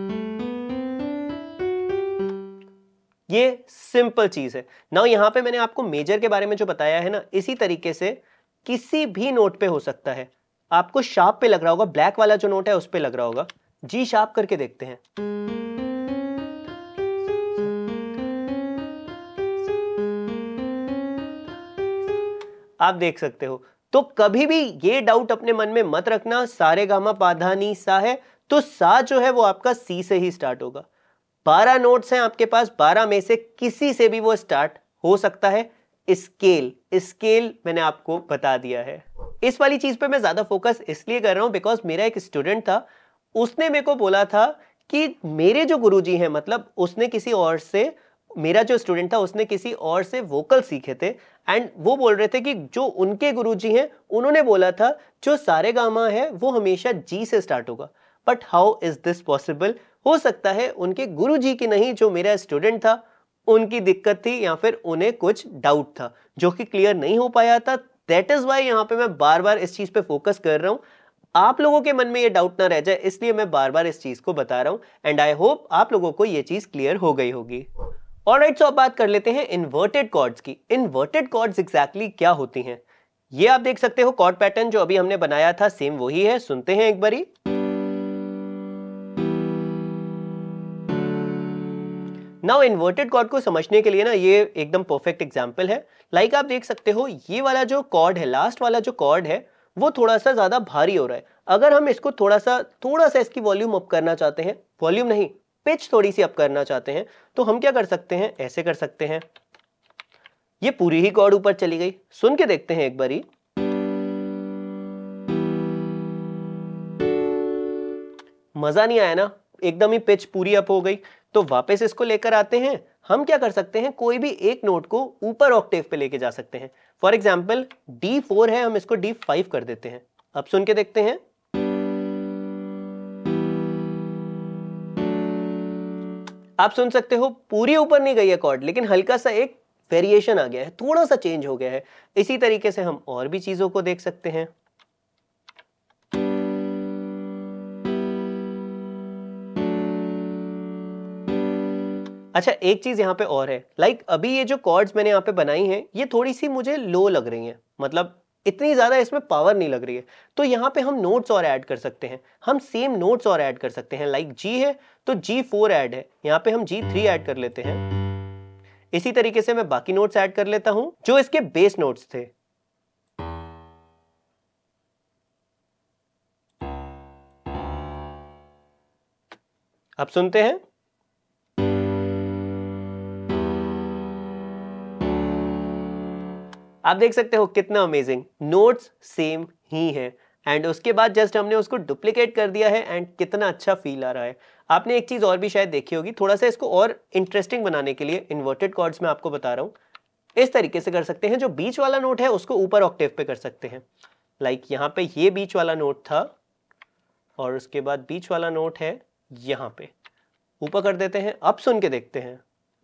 ये सिंपल चीज है। नाउ यहां पे मैंने आपको मेजर के बारे में जो बताया है ना, इसी तरीके से किसी भी नोट पे हो सकता है। आपको शार्प पे लग रहा होगा, ब्लैक वाला जो नोट है उस पे लग रहा होगा। जी शार्प करके देखते हैं। आप देख सकते हो। तो कभी भी ये डाउट अपने मन में मत रखना, सारे गामा पा धा नी सा है तो सा जो है वो आपका सी से ही स्टार्ट होगा। बारह नोट्स हैं आपके पास, बारह में से किसी से भी वो स्टार्ट हो सकता है। स्केल स्केल मैंने आपको बता दिया है। इस वाली चीज पे मैं ज्यादा फोकस इसलिए कर रहा हूं बिकॉज मेरा एक स्टूडेंट था, उसने मेरे को बोला था कि मेरे जो गुरुजी हैं, मतलब उसने किसी और से, मेरा जो स्टूडेंट था उसने किसी और से वोकल सीखे थे एंड वो बोल रहे थे कि जो उनके गुरुजी हैं उन्होंने बोला था जो सारे गामा है वो हमेशा जी से स्टार्ट होगा। But how is this possible? हो सकता है उनके गुरुजी की नहीं, जो मेरा स्टूडेंट था उनकी दिक्कत थी या फिर उन्हें कुछ डाउट था जो कि क्लियर नहीं हो पाया था। दैट इज वाई यहाँ पे मैं बार बार इस चीज पे फोकस कर रहा हूं। आप लोगों के मन में ये डाउट ना रह जाए, इसलिए मैं बार बार इस चीज को बता रहा हूं एंड आई होप आप लोगों को ये चीज क्लियर हो गई होगी। ऑलराइट, सो अब बात कर लेते हैं इन्वर्टेड कॉर्ड्स की। इन्वर्टेड कॉर्ड्स एग्जैक्टली क्या होती हैं? ये आप देख सकते हो कॉर्ड पैटर्न जो अभी हमने बनाया था सेम वही है। सुनते हैं एक बारी। नाउ इन्वर्टेड कॉर्ड को समझने के लिए ना ये एकदम परफेक्ट एग्जांपल है। लाइक आप देख सकते हो ये वाला जो कॉर्ड है, लास्ट वाला जो कॉर्ड है वो थोड़ा सा ज्यादा भारी हो रहा है। अगर हम इसको थोड़ा सा थोड़ा सा इसकी वॉल्यूम अप करना चाहते हैं, वॉल्यूम नहीं पिच थोड़ी सी अप करना चाहते हैं, तो हम क्या कर सकते हैं, ऐसे कर सकते हैं। ये पूरी ही कॉर्ड ऊपर चली गई। सुन के देखते हैं एक बारी। मजा नहीं आया ना, एकदम ही पिच पूरी अप हो गई। तो वापस इसको लेकर आते हैं। हम क्या कर सकते हैं, कोई भी एक नोट को ऊपर ऑक्टेव पे लेके जा सकते हैं। फॉर एग्जाम्पल डी फोर है, हम इसको डी फाइव कर देते हैं। अब सुन के देखते हैं। आप सुन सकते हो पूरी ऊपर नहीं गई है कॉर्ड, लेकिन हल्का सा एक वेरिएशन आ गया है, थोड़ा सा चेंज हो गया है। इसी तरीके से हम और भी चीजों को देख सकते हैं। अच्छा, एक चीज यहां पे और है, लाइक अभी ये जो कॉर्ड्स मैंने यहां पे बनाई हैं ये थोड़ी सी मुझे लो लग रही हैं, मतलब इतनी ज्यादा इसमें पावर नहीं लग रही है। तो यहाँ पे हम नोट्स और ऐड कर सकते हैं, हम सेम नोट्स और ऐड कर सकते हैं। लाइक जी है तो जी फोर ऐड है, यहाँ पे हम जी थ्री ऐड कर लेते हैं। इसी तरीके से मैं बाकी नोट्स ऐड कर लेता हूं जो इसके बेस नोट्स थे। अब सुनते हैं। आप देख सकते हो कितना अमेजिंग, नोट्स सेम ही है एंड उसके बाद जस्ट हमने उसको डुप्लीकेट कर दिया है एंड कितना अच्छा फील आ रहा है। आपने एक चीज और भी शायद देखी होगी, थोड़ा सा इसको और इंटरेस्टिंग बनाने के लिए इन्वर्टेड कॉर्ड्स में आपको बता रहा हूं। इस तरीके से कर सकते हैं, जो बीच वाला नोट है उसको ऊपर ऑक्टेव पे कर सकते हैं। लाइक यहाँ पे ये बीच वाला नोट था और उसके बाद बीच वाला नोट है यहाँ पे, ऊपर कर देते हैं। अब सुन के देखते हैं।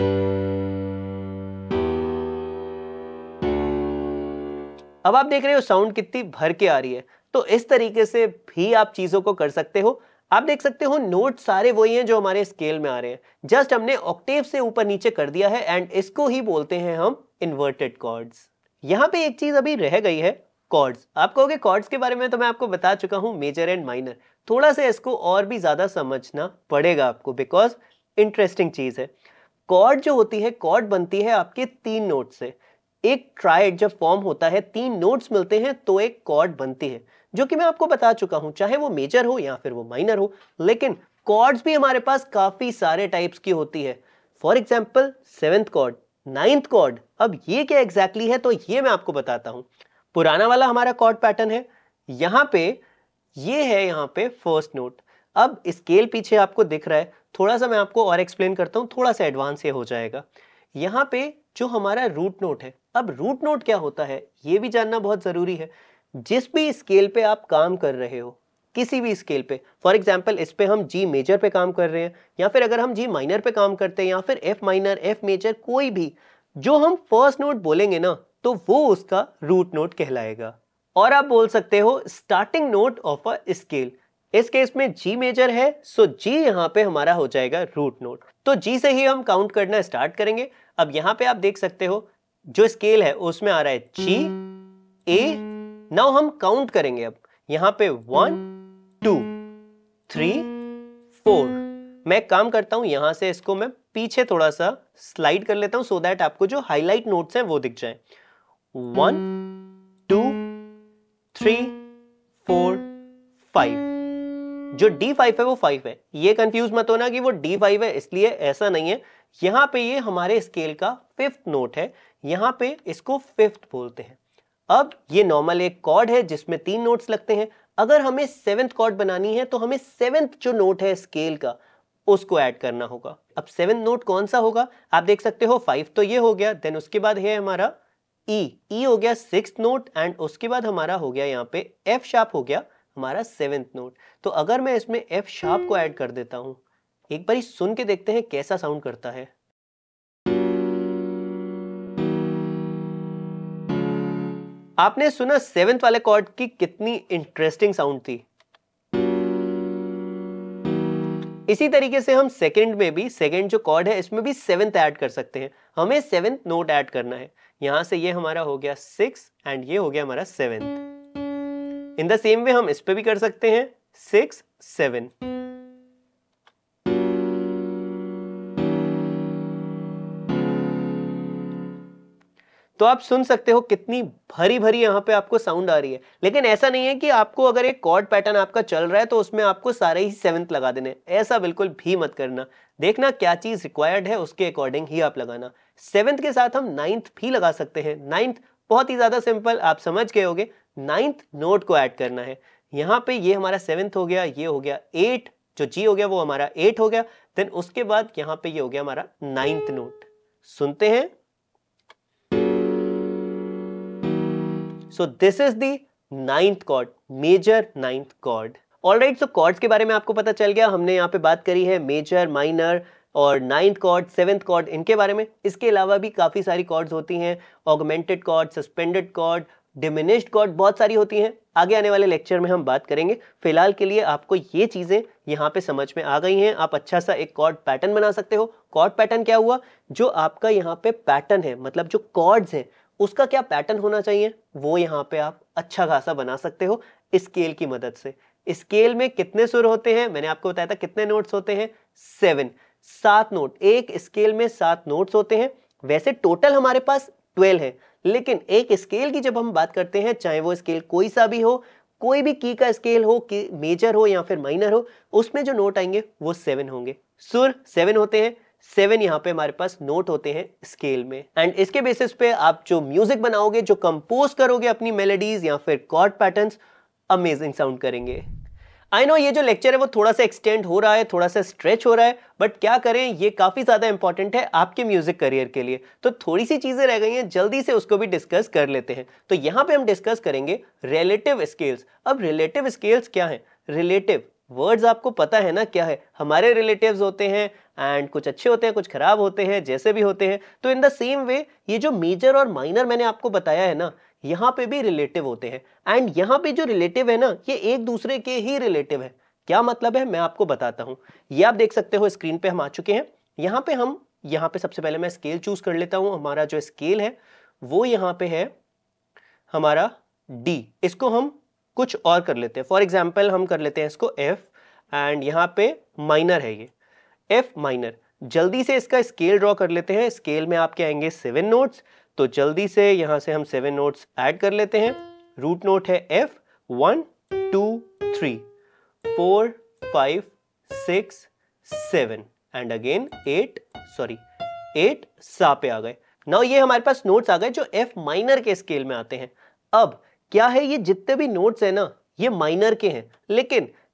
अब आप देख रहे हो साउंड कितनी भर के आ रही है। तो इस तरीके से भी आप चीजों को कर सकते हो। आप देख सकते हो नोट सारे वही हैं जो हमारे स्केल में आ रहे हैं, जस्ट हमने ऑक्टेव से ऊपर नीचे कर दिया है एंड इसको ही बोलते हैं हम इन्वर्टेड कॉर्ड्स। यहाँ पे एक चीज अभी रह गई है, कॉर्ड्स। आप कहोगे कॉर्ड्स के बारे में तो मैं आपको बता चुका हूं, मेजर एंड माइनर। थोड़ा सा इसको और भी ज्यादा समझना पड़ेगा आपको बिकॉज इंटरेस्टिंग चीज है। कॉर्ड जो होती है, कॉर्ड बनती है आपके तीन नोट से। एक ट्राइड जब फॉर्म होता है, तीन नोट्स मिलते हैं तो एक कॉर्ड बनती है, जो कि मैं आपको बता चुका हूं, चाहे वो मेजर हो या फिर वो माइनर हो। लेकिन कॉर्ड्स भी हमारे पास काफी सारे टाइप्स की होती है। For example seventh chord, ninth chord. अब ये क्या एग्जैक्टली है तो ये मैं आपको बताता हूं। पुराना वाला हमारा कॉर्ड पैटर्न है, यहां पे ये है, यहां पे फर्स्ट नोट। अब स्केल पीछे आपको दिख रहा है, थोड़ा सा मैं आपको और एक्सप्लेन करता हूं, थोड़ा सा एडवांस ये हो जाएगा। यहाँ पे जो हमारा रूट नोट है, अब रूट नोट क्या होता है ये भी जानना बहुत जरूरी है। जिस भी स्केल पे आप काम कर रहे हो, किसी भी स्केल पे, फॉर एग्जांपल इस पे हम जी मेजर पे काम कर रहे हैं, या फिर अगर हम जी माइनर पे काम करते हैं, या फिर एफ माइनर, एफ मेजर, कोई भी, जो हम फर्स्ट नोट बोलेंगे ना तो वो उसका रूट नोट कहलाएगा। और आप बोल सकते हो starting note of a scale. इस केस में जी मेजर है, सो जी यहां पे हमारा हो जाएगा रूट नोट। तो जी से ही हम काउंट करना स्टार्ट करेंगे। अब यहां पे आप देख सकते हो जो स्केल है उसमें आ रहा है जी, ए। नाउ हम काउंट करेंगे। अब यहां पे वन, टू, थ्री, फोर। मैं एक काम करता हूं, यहां से इसको मैं पीछे थोड़ा सा स्लाइड कर लेता हूं सो दैट आपको जो हाईलाइट नोट्स हैं वो दिख जाएं। One, two, three, four, five. जो डी फाइव है वो फाइव है। ये कंफ्यूज मत होना कि वो डी फाइव है, इसलिए ऐसा नहीं है। यहां पे ये हमारे स्केल का फिफ्थ नोट है, यहां पे इसको फिफ्थ बोलते हैं। अब ये नॉर्मल एक कॉर्ड है जिसमें तीन नोट्स लगते हैं। अगर हमें सेवेंथ कॉर्ड बनानी है तो हमें सेवेंथ जो नोट है स्केल का उसको ऐड करना होगा। अब सेवेंथ नोट कौन सा होगा, आप देख सकते हो फाइव तो ये हो गया, देन उसके बाद है हमारा ई, ई हो गया सिक्स्थ नोट, एंड उसके बाद हमारा हो गया यहाँ पे एफ शार्प हो गया हमारा सेवेंथ नोट। तो अगर मैं इसमें एफ शार्प को ऐड कर देता हूं, एक बार सुन के देखते हैं कैसा साउंड करता है। आपने सुना सेवेंथ वाले कॉर्ड की कितनी इंटरेस्टिंग साउंड थी। इसी तरीके से हम सेकंड में भी, सेकंड जो कॉर्ड है इसमें भी सेवेंथ ऐड कर सकते हैं। हमें सेवेंथ नोट ऐड करना है। यहां से ये हमारा हो गया सिक्स एंड ये हो गया हमारा seventh. In the same way हम इस पे भी कर सकते हैं, सिक्स, सेवन। तो आप सुन सकते हो कितनी भरी भरी यहां पे आपको साउंड आ रही है। लेकिन ऐसा नहीं है कि आपको अगर एक कॉर्ड पैटर्न आपका चल रहा है तो उसमें आपको सारे ही सेवेंथ लगा देने, ऐसा बिल्कुल भी मत करना। देखना क्या चीज रिक्वायर्ड है उसके अकॉर्डिंग ही आप लगाना। सेवेंथ के साथ हम नाइन्थ भी लगा सकते हैं। नाइन्थ बहुत ही ज्यादा सिंपल, आप समझ गए होगे। नाइन्थ नोट को ऐड करना है। यहाँ पे ये हमारा सेवेंथ हो गया, ये हो गया एट, जो जी हो गया वो हमारा एट हो गया। देन उसके बाद यहाँ पे ये हो गया हमारा नाइन्थ नोट। सुनते हैं। So this is the ninth chord, major ninth chord. Alright, so chords के बारे में आपको पता चल गया। हमने यहाँ पे बात करी है मेजर, माइनर और नाइन्थ कॉर्ड, सेवेंथ कॉर्ड, इनके बारे में। इसके अलावा भी काफी सारी कॉर्ड्स होती हैं, augmented chord, suspended chord, diminished chord, बहुत सारी होती हैं। आगे आने वाले लेक्चर में हम बात करेंगे। फिलहाल के लिए आपको ये चीजें यहाँ पे समझ में आ गई हैं। आप अच्छा सा एक कॉर्ड पैटर्न बना सकते हो। कॉर्ड पैटर्न क्या हुआ, जो आपका यहाँ पे पैटर्न है, मतलब जो कॉर्ड्स हैं उसका क्या पैटर्न होना चाहिए, वो यहाँ पे आप अच्छा खासा बना सकते हो स्केल की मदद से। स्केल में कितने सुर होते हैं, मैंने आपको बताया था। कितने नोट्स होते हैं, सेवन, सात नोट। एक स्केल में सात नोट्स होते हैं। वैसे टोटल हमारे पास ट्वेल्व है, लेकिन एक स्केल की जब हम बात करते हैं, चाहे वो स्केल कोई सा भी हो, कोई भी की का स्केल हो, कि मेजर हो या फिर माइनर हो, उसमें जो नोट आएंगे वो सेवन होंगे। सुर सेवन होते हैं, सेवन यहाँ पे हमारे पास नोट होते हैं स्केल में। एंड इसके बेसिस पे आप जो म्यूजिक बनाओगे, जो कंपोज करोगे अपनी मेलोडीज या फिर कॉर्ड पैटर्न्स, अमेजिंग साउंड करेंगे। आई नो ये जो लेक्चर है वो थोड़ा सा एक्सटेंड हो रहा है, थोड़ा सा स्ट्रेच हो रहा है, बट क्या करें, ये काफी ज्यादा इंपॉर्टेंट है आपके म्यूजिक करियर के लिए। तो थोड़ी सी चीजें रह गई हैं, जल्दी से उसको भी डिस्कस कर लेते हैं। तो यहाँ पे हम डिस्कस करेंगे रिलेटिव स्केल्स। अब रिलेटिव स्केल्स क्या है, रिलेटिव वर्ड्स आपको पता है ना क्या है। हमारे रिलेटिव्स होते हैं एंड कुछ अच्छे होते हैं, कुछ खराब होते हैं, जैसे भी होते हैं। तो इन द सेम वे ये जो मेजर और माइनर मैंने आपको बताया है ना, यहाँ पे भी रिलेटिव होते हैं। एंड यहाँ पे जो रिलेटिव है ना, ये एक दूसरे के ही रिलेटिव है। क्या मतलब है, मैं आपको बताता हूँ। ये आप देख सकते हो स्क्रीन पे हम आ चुके हैं। यहाँ पे हम यहाँ पे सबसे पहले मैं स्केल चूज कर लेता हूँ। हमारा जो स्केल है वो यहाँ पे है हमारा डी। इसको हम कुछ और कर लेते हैं। फॉर एग्जाम्पल हम कर लेते हैं इसको एफ, एंड यहाँ पे माइनर है ये एफ माइनर। जल्दी से इसका स्केल ड्रॉ कर लेते हैं। स्केल में आपके आएंगे सेवन नोट्स, तो जल्दी से यहाँ से हम सेवन नोट्स ऐड कर लेते हैं। रूट नोट है F, one, two, three, four, five, six, seven and again eight, sorry eight सा पे आ गए। नाउ ये हमारे पास नोट्स आ गए जो एफ माइनर के स्केल में आते हैं। अब क्या है, ये जितने भी नोट्स है ना ये माइनर के हैं, लेकिन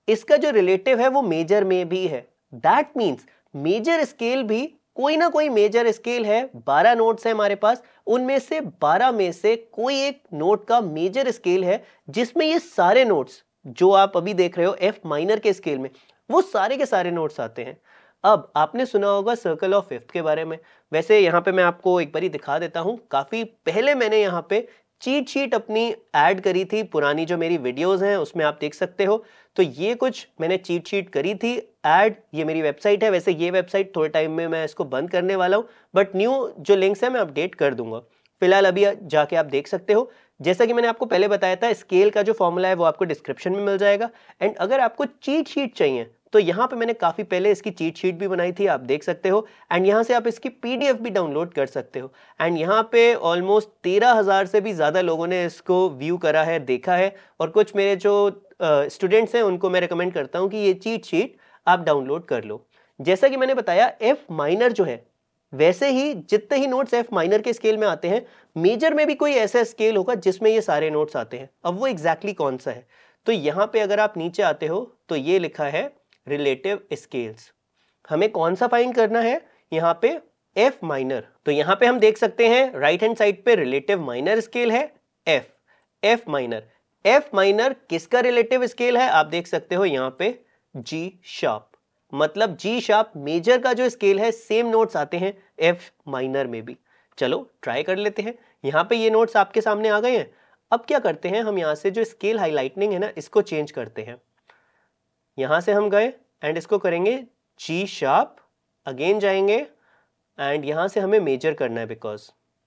इसका जो रिलेटिव है वो मेजर में भी है। दैट मीन्स मेजर स्केल भी कोई ना कोई मेजर स्केल है। बारह नोट्स है हमारे पास, उनमें से बारह में से कोई एक नोट का मेजर स्केल है जिसमें ये सारे नोट्स जो आप अभी देख रहे हो एफ माइनर के स्केल में, वो सारे के सारे नोट्स आते हैं। अब आपने सुना होगा सर्कल ऑफ फिफ्थ के बारे में। वैसे यहाँ पे मैं आपको एक बारी दिखा देता हूँ। काफी पहले मैंने यहाँ पे चीट शीट अपनी ऐड करी थी, पुरानी जो मेरी वीडियोस हैं उसमें आप देख सकते हो। तो ये कुछ मैंने चीट शीट करी थी ऐड, ये मेरी वेबसाइट है। वैसे ये वेबसाइट थोड़े टाइम में मैं इसको बंद करने वाला हूँ, बट न्यू जो लिंक्स है मैं अपडेट कर दूंगा। फिलहाल अभी जाके आप देख सकते हो। जैसा कि मैंने आपको पहले बताया था, स्केल का जो फॉर्मूला है वो आपको डिस्क्रिप्शन में मिल जाएगा। एंड अगर आपको चीट शीट चाहिए तो यहाँ पे मैंने काफी पहले इसकी चीट शीट भी बनाई थी, आप देख सकते हो। एंड यहाँ से आप इसकी पीडीएफ भी डाउनलोड कर सकते हो। एंड यहाँ पे ऑलमोस्ट तेरह हजार से भी ज्यादा लोगों ने इसको व्यू करा है, देखा है। और कुछ मेरे जो स्टूडेंट्स uh, हैं उनको मैं रिकमेंड करता हूँ कि ये चीट शीट आप डाउनलोड कर लो। जैसा कि मैंने बताया, एफ माइनर जो है, वैसे ही जितने ही नोट्स एफ माइनर के स्केल में आते हैं, मेजर में भी कोई ऐसा स्केल होगा जिसमें ये सारे नोट्स आते हैं। अब वो एग्जैक्टली कौन सा है? तो यहाँ पे अगर आप नीचे आते हो तो ये लिखा है रिलेटिव स्केल्स। हमें कौन सा फाइंड करना है? यहाँ पे एफ माइनर। तो यहाँ पे हम देख सकते हैं राइट हैंड साइड पे रिलेटिव माइनर स्केल है F, F minor. F minor किसका रिलेटिव स्केल है? आप देख सकते हो यहाँ पे जी शार्प। मतलब जी शार्प मेजर का जो स्केल है, सेम नोट्स आते हैं एफ माइनर में भी। चलो ट्राई कर लेते हैं। यहाँ पे ये नोट्स आपके सामने आ गए हैं। अब क्या करते हैं, हम यहाँ से जो स्केल हाईलाइटनिंग है ना, इसको चेंज करते हैं। यहां से हम गए एंड इसको करेंगे जी शार्प, अगेन जाएंगे एंड यहां से हमें मेजर करना है बिकॉज,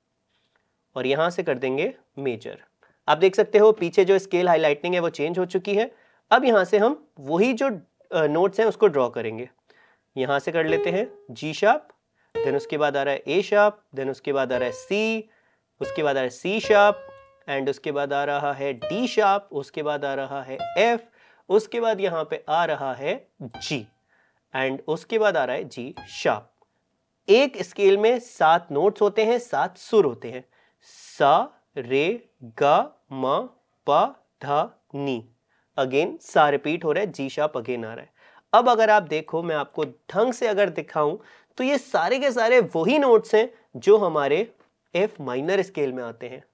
और यहां से कर देंगे मेजर। आप देख सकते हो पीछे जो स्केल हाईलाइटनिंग है वो चेंज हो चुकी है। अब यहां से हम वही जो नोट्स हैं उसको ड्रॉ करेंगे। यहां से कर लेते हैं जी शार्प, देन उसके बाद आ रहा है ए शार्प, देन उसके बाद आ रहा है सी, उसके बाद आ रहा है सी शार्प, एंड उसके बाद आ रहा है डी शार्प, उसके बाद आ रहा है एफ, उसके बाद यहां पे आ रहा है जी, एंड उसके बाद आ रहा है जी शार्प। एक स्केल में सात नोट्स होते हैं, सात सुर होते हैं। सा रे गा मा पा धा नी। अगेन सा रिपीट हो रहा है, जी शार्प अगेन आ रहा है। अब अगर आप देखो, मैं आपको ढंग से अगर दिखाऊं तो ये सारे के सारे वही नोट्स हैं जो हमारे एफ माइनर स्केल में आते हैं।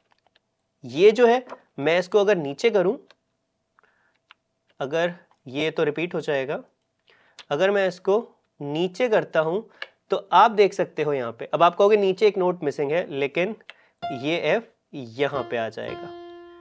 ये जो है, मैं इसको अगर नीचे करूं, अगर ये तो रिपीट हो जाएगा। अगर मैं इसको नीचे करता हूं तो आप देख सकते हो यहाँ पे, अब आप कहोगे नीचे एक नोट मिसिंग है, लेकिन ये एफ यहां पे आ जाएगा।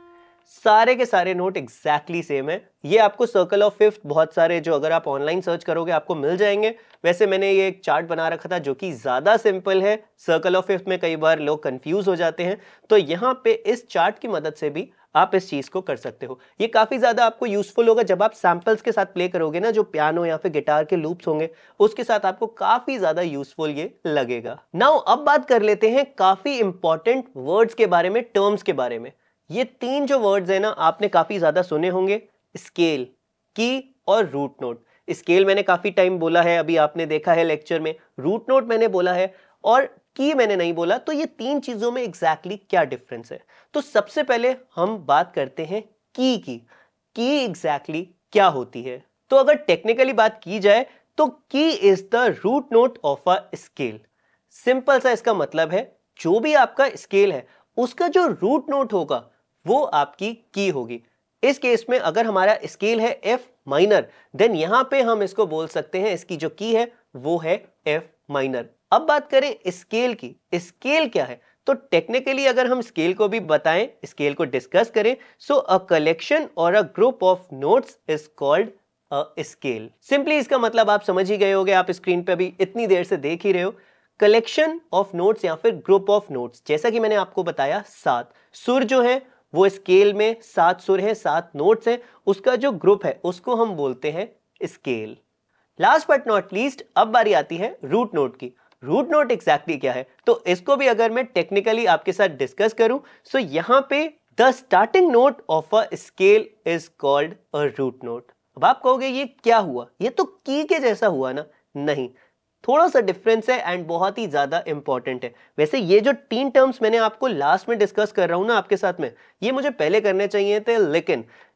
सारे के सारे नोट एग्जैक्टली सेम है। ये आपको सर्कल ऑफ फिफ्थ बहुत सारे जो अगर आप ऑनलाइन सर्च करोगे आपको मिल जाएंगे। वैसे मैंने ये एक चार्ट बना रखा था जो कि ज्यादा सिंपल है। सर्कल ऑफ फिफ्थ में कई बार लोग कंफ्यूज हो जाते हैं, तो यहाँ पे इस चार्ट की मदद से भी आप इस चीज को कर सकते हो। ये काफी ज्यादा आपको यूजफुल होगा जब आप सैंपल्स के साथ प्ले करोगे ना, जो पियानो या फिर गिटार के लूप्स होंगे उसके साथ आपको काफी ज्यादा यूजफुल ये लगेगा। नाउ अब बात कर लेते हैं काफी इंपॉर्टेंट वर्ड्स के बारे में, टर्म्स के बारे में। ये तीन जो वर्ड्स है ना, आपने काफी ज्यादा सुने होंगे, स्केल, की और रूट नोट। स्केल मैंने काफी टाइम बोला है, अभी आपने देखा है लेक्चर में। रूट नोट मैंने बोला है और की मैंने नहीं बोला। तो ये तीन चीजों में एग्जैक्टली क्या डिफरेंस है? तो सबसे पहले हम बात करते हैं की की की एग्जैक्टली क्या होती है। तो अगर टेक्निकली बात की जाए तो key is the root note of a scale. Simple सा इसका मतलब है, जो भी आपका स्केल है उसका जो रूट नोट होगा वो आपकी की होगी। इस केस में अगर हमारा स्केल है एफ माइनर, देन यहां पे हम इसको बोल सकते हैं, इसकी जो की है वो है एफ माइनर। अब बात करें स्केल की, स्केल क्या है? तो टेक्निकली अगर हम स्केल को भी बताएं, स्केल को डिस्कस करें, सो अ कलेक्शन और a group of notes is called a scale. Simply इसका मतलब आप समझ ही गए होंगे, आप स्क्रीन पे अभी इतनी देर से देख ही रहे हो। कलेक्शन ऑफ नोट्स या फिर ग्रुप ऑफ नोट्स, जैसा कि मैंने आपको बताया, सात सुर जो है वो स्केल में सात सुर है, सात नोट्स है, उसका जो ग्रुप है उसको हम बोलते हैं scale. Last but not least, अब बारी आती है रूट नोट की। रूट नोट एग्जैक्टली क्या है? तो इसको भी अगर मैं टेक्निकली आपके साथ डिस्कस करूं, सो यहां पे the starting note of a scale is called a root note. अब आप कहोगे ये क्या हुआ, ये तो की के जैसा हुआ ना? नहीं, थोड़ा सा डिफरेंस है एंड बहुत ही ज्यादा इंपॉर्टेंट है। वैसे ये जो तीन टर्म्स मैंने आपको लास्ट में डिस्कस कर रहा हूं ना आपके साथ में, ये मुझे पहले करने चाहिए थे, लेकिन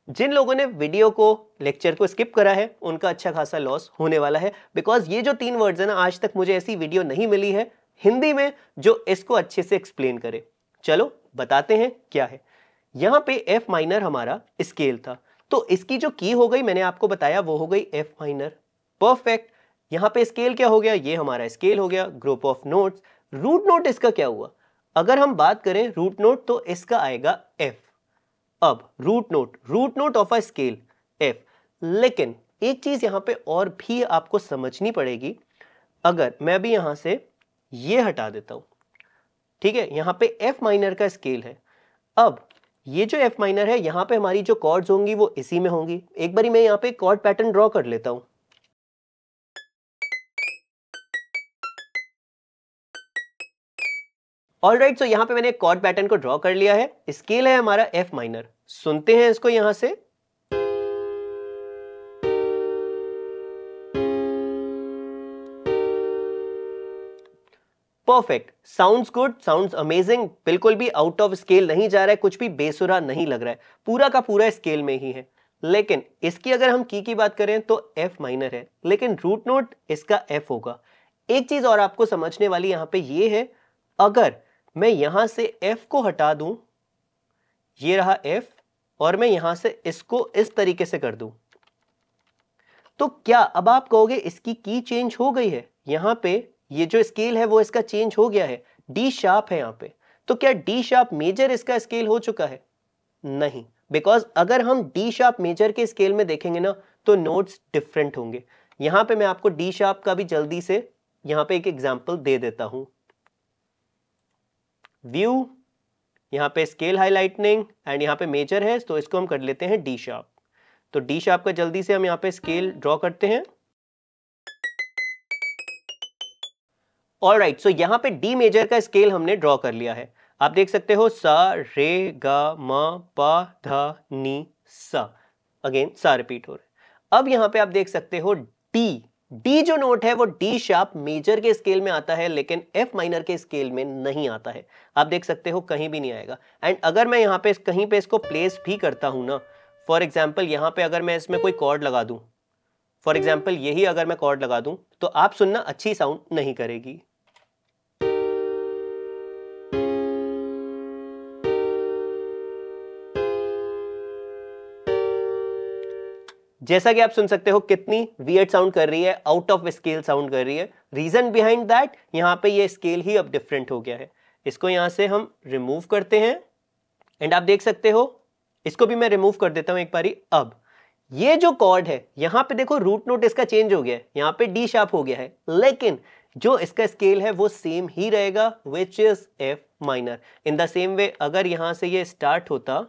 जिन लोगों ने वीडियो को लेक्चर को स्किप करा है उनका अच्छा खासा लॉस होने वाला है, बिकॉज ये जो तीन वर्ड्स है ना, आज तक मुझे ऐसी वीडियो नहीं मिली है हिंदी में जो इसको अच्छे से एक्सप्लेन करे। चलो बताते हैं क्या है। यहां पे एफ माइनर हमारा स्केल था, तो इसकी जो की हो गई मैंने आपको बताया वो हो गई एफ माइनर। परफेक्ट। यहां पे स्केल क्या हो गया, ये हमारा स्केल हो गया, group of notes. Root note इसका क्या हुआ, अगर हम बात करें रूट नोट तो इसका आएगा एफ। अब root note, root note of a scale F. लेकिन एक चीज यहां पे और भी आपको समझनी पड़ेगी। अगर मैं भी यहां से ये हटा देता हूं, ठीक है, यहां पे एफ माइनर का स्केल है। अब ये जो एफ माइनर है यहां पे हमारी जो कॉर्ड्स होंगी वो इसी में होंगी। एक बारी मैं यहां पे कॉर्ड पैटर्न ड्रॉ कर लेता हूं। ऑलराइट, सो यहां पे मैंने कॉर्ड पैटर्न को ड्रॉ कर लिया है। स्केल है हमारा एफ माइनर। सुनते हैं इसको यहां से। Perfect, sounds good, sounds amazing, बिल्कुल भी आउट ऑफ स्केल नहीं जा रहा है, कुछ भी बेसुरा नहीं लग रहा है, पूरा का पूरा स्केल में ही है। लेकिन इसकी अगर हम की की बात करें तो एफ माइनर है, लेकिन रूट नोट इसका एफ होगा। एक चीज और आपको समझने वाली यहां पे ये है, अगर मैं यहां से एफ को हटा दूं, ये रहा एफ, और मैं यहां से इसको इस तरीके से कर दूं, तो क्या अब आप कहोगे इसकी की चेंज हो गई है? यहां पे ये जो स्केल है वो इसका चेंज हो गया है, डी शार्प है यहां पे। तो क्या डी शार्प मेजर इसका स्केल हो चुका है? नहीं, बिकॉज अगर हम डी शार्प मेजर के स्केल में देखेंगे ना तो नोट्स डिफरेंट होंगे। यहां पे मैं आपको डी शार्प का भी जल्दी से यहां पे एक एग्जांपल दे देता हूं। व्यू, यहां पे स्केल हाईलाइटनिंग एंड यहां पे मेजर है, तो इसको हम कर लेते हैं डी शार्प। तो डी शार्प का जल्दी से हम यहां पे स्केल ड्रॉ करते हैं। ऑलराइट, सो यहां पे डी मेजर का स्केल हमने ड्रॉ कर लिया है। आप देख सकते हो सा रे गा मा पा धा नी सा, अगेन सा रिपीट हो रहा है। अब यहां पे आप देख सकते हो डी, डी जो नोट है वो डी शार्प मेजर के स्केल में आता है, लेकिन एफ माइनर के स्केल में नहीं आता है। आप देख सकते हो कहीं भी नहीं आएगा। एंड अगर मैं यहां पे कहीं पे इसको प्लेस भी करता हूं ना, फॉर एग्जाम्पल यहां पे अगर मैं इसमें कोई कॉर्ड लगा दूं, फॉर एग्जाम्पल यही अगर मैं कॉर्ड लगा दूं, तो आप सुनना अच्छी साउंड नहीं करेगी। जैसा कि आप सुन सकते हो कितनी वियर्ड साउंड कर रही है, आउट ऑफ स्केल साउंड कर रही है। रीजन बिहाइंड दैट, यहां पे ये स्केल ही अब डिफरेंट हो गया है। इसको यहां से हम रिमूव करते हैं एंड आप देख सकते हो, इसको भी मैं रिमूव कर देता हूं एक बारी। अब ये जो कॉर्ड है यहां पे देखो रूट नोट इसका चेंज हो गया है, यहां पे डी शार्प हो गया है, लेकिन जो इसका स्केल है वो सेम ही रहेगा, which is F minor. In the same way अगर यहां से ये स्टार्ट होता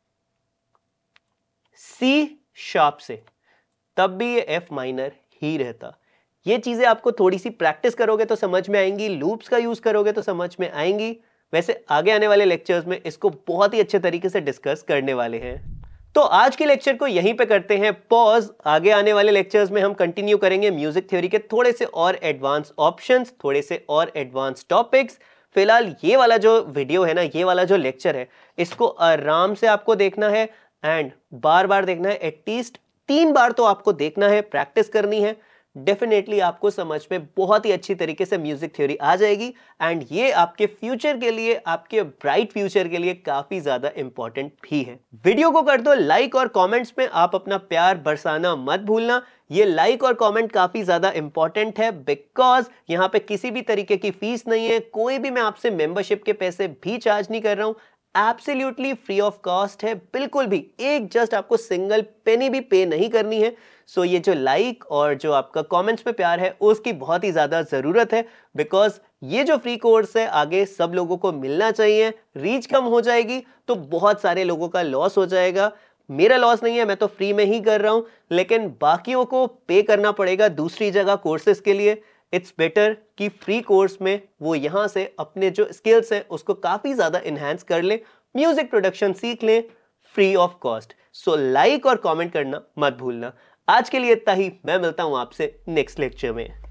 सी शार्प से, तब भी ये एफ माइनर ही रहता। ये चीजें आपको थोड़ी सी प्रैक्टिस करोगे तो समझ में आएंगी, लूप्स का यूज करोगे तो समझ में आएंगी। वैसे आगे आने वाले लेक्चर्स में इसको बहुत ही अच्छे तरीके से डिस्कस करने वाले हैं। तो आज के लेक्चर को यहीं पे करते हैं पॉज। आगे आने वाले लेक्चर्स में हम कंटिन्यू करेंगे म्यूजिक थ्योरी के थोड़े से और एडवांस ऑप्शंस, थोड़े से और एडवांस टॉपिक्स। फिलहाल ये वाला जो वीडियो है ना, ये वाला जो लेक्चर है, इसको आराम से आपको देखना है एंड बार बार देखना है, एटलीस्ट तीन बार तो आपको देखना है, प्रैक्टिस करनी है। डेफिनेटली आपको समझ में बहुत ही अच्छी तरीके से म्यूजिक थ्योरी आ जाएगी एंड ये आपके फ्यूचर के लिए, आपके ब्राइट फ्यूचर के लिए काफी ज्यादा इंपॉर्टेंट भी है। वीडियो को कर दो लाइक और कमेंट्स में आप अपना प्यार बरसाना मत भूलना। ये लाइक और कमेंट काफी ज्यादा इंपॉर्टेंट है, बिकॉज यहाँ पे किसी भी तरीके की फीस नहीं है, कोई भी मैं आपसे मेंबरशिप के पैसे भी चार्ज नहीं कर रहा हूं, एब्सोल्युटली फ्री ऑफ कॉस्ट है, बिल्कुल भी एक जस्ट आपको सिंगल पेनी भी पे नहीं करनी है। सो so ये जो लाइक और जो आपका कमेंट्स पे प्यार है उसकी बहुत ही ज्यादा जरूरत है, बिकॉज ये जो फ्री कोर्स है आगे सब लोगों को मिलना चाहिए। रीच कम हो जाएगी तो बहुत सारे लोगों का लॉस हो जाएगा। मेरा लॉस नहीं है, मैं तो फ्री में ही कर रहा हूं, लेकिन बाकियों को पे करना पड़ेगा दूसरी जगह कोर्सेज के लिए। इट्स बेटर कि फ्री कोर्स में वो यहां से अपने जो स्किल्स हैं उसको काफी ज्यादा इनहैंस कर ले, म्यूजिक प्रोडक्शन सीख ले free of cost. So like और कमेंट करना मत भूलना। आज के लिए इतना ही, मैं मिलता हूं आपसे नेक्स्ट लेक्चर में।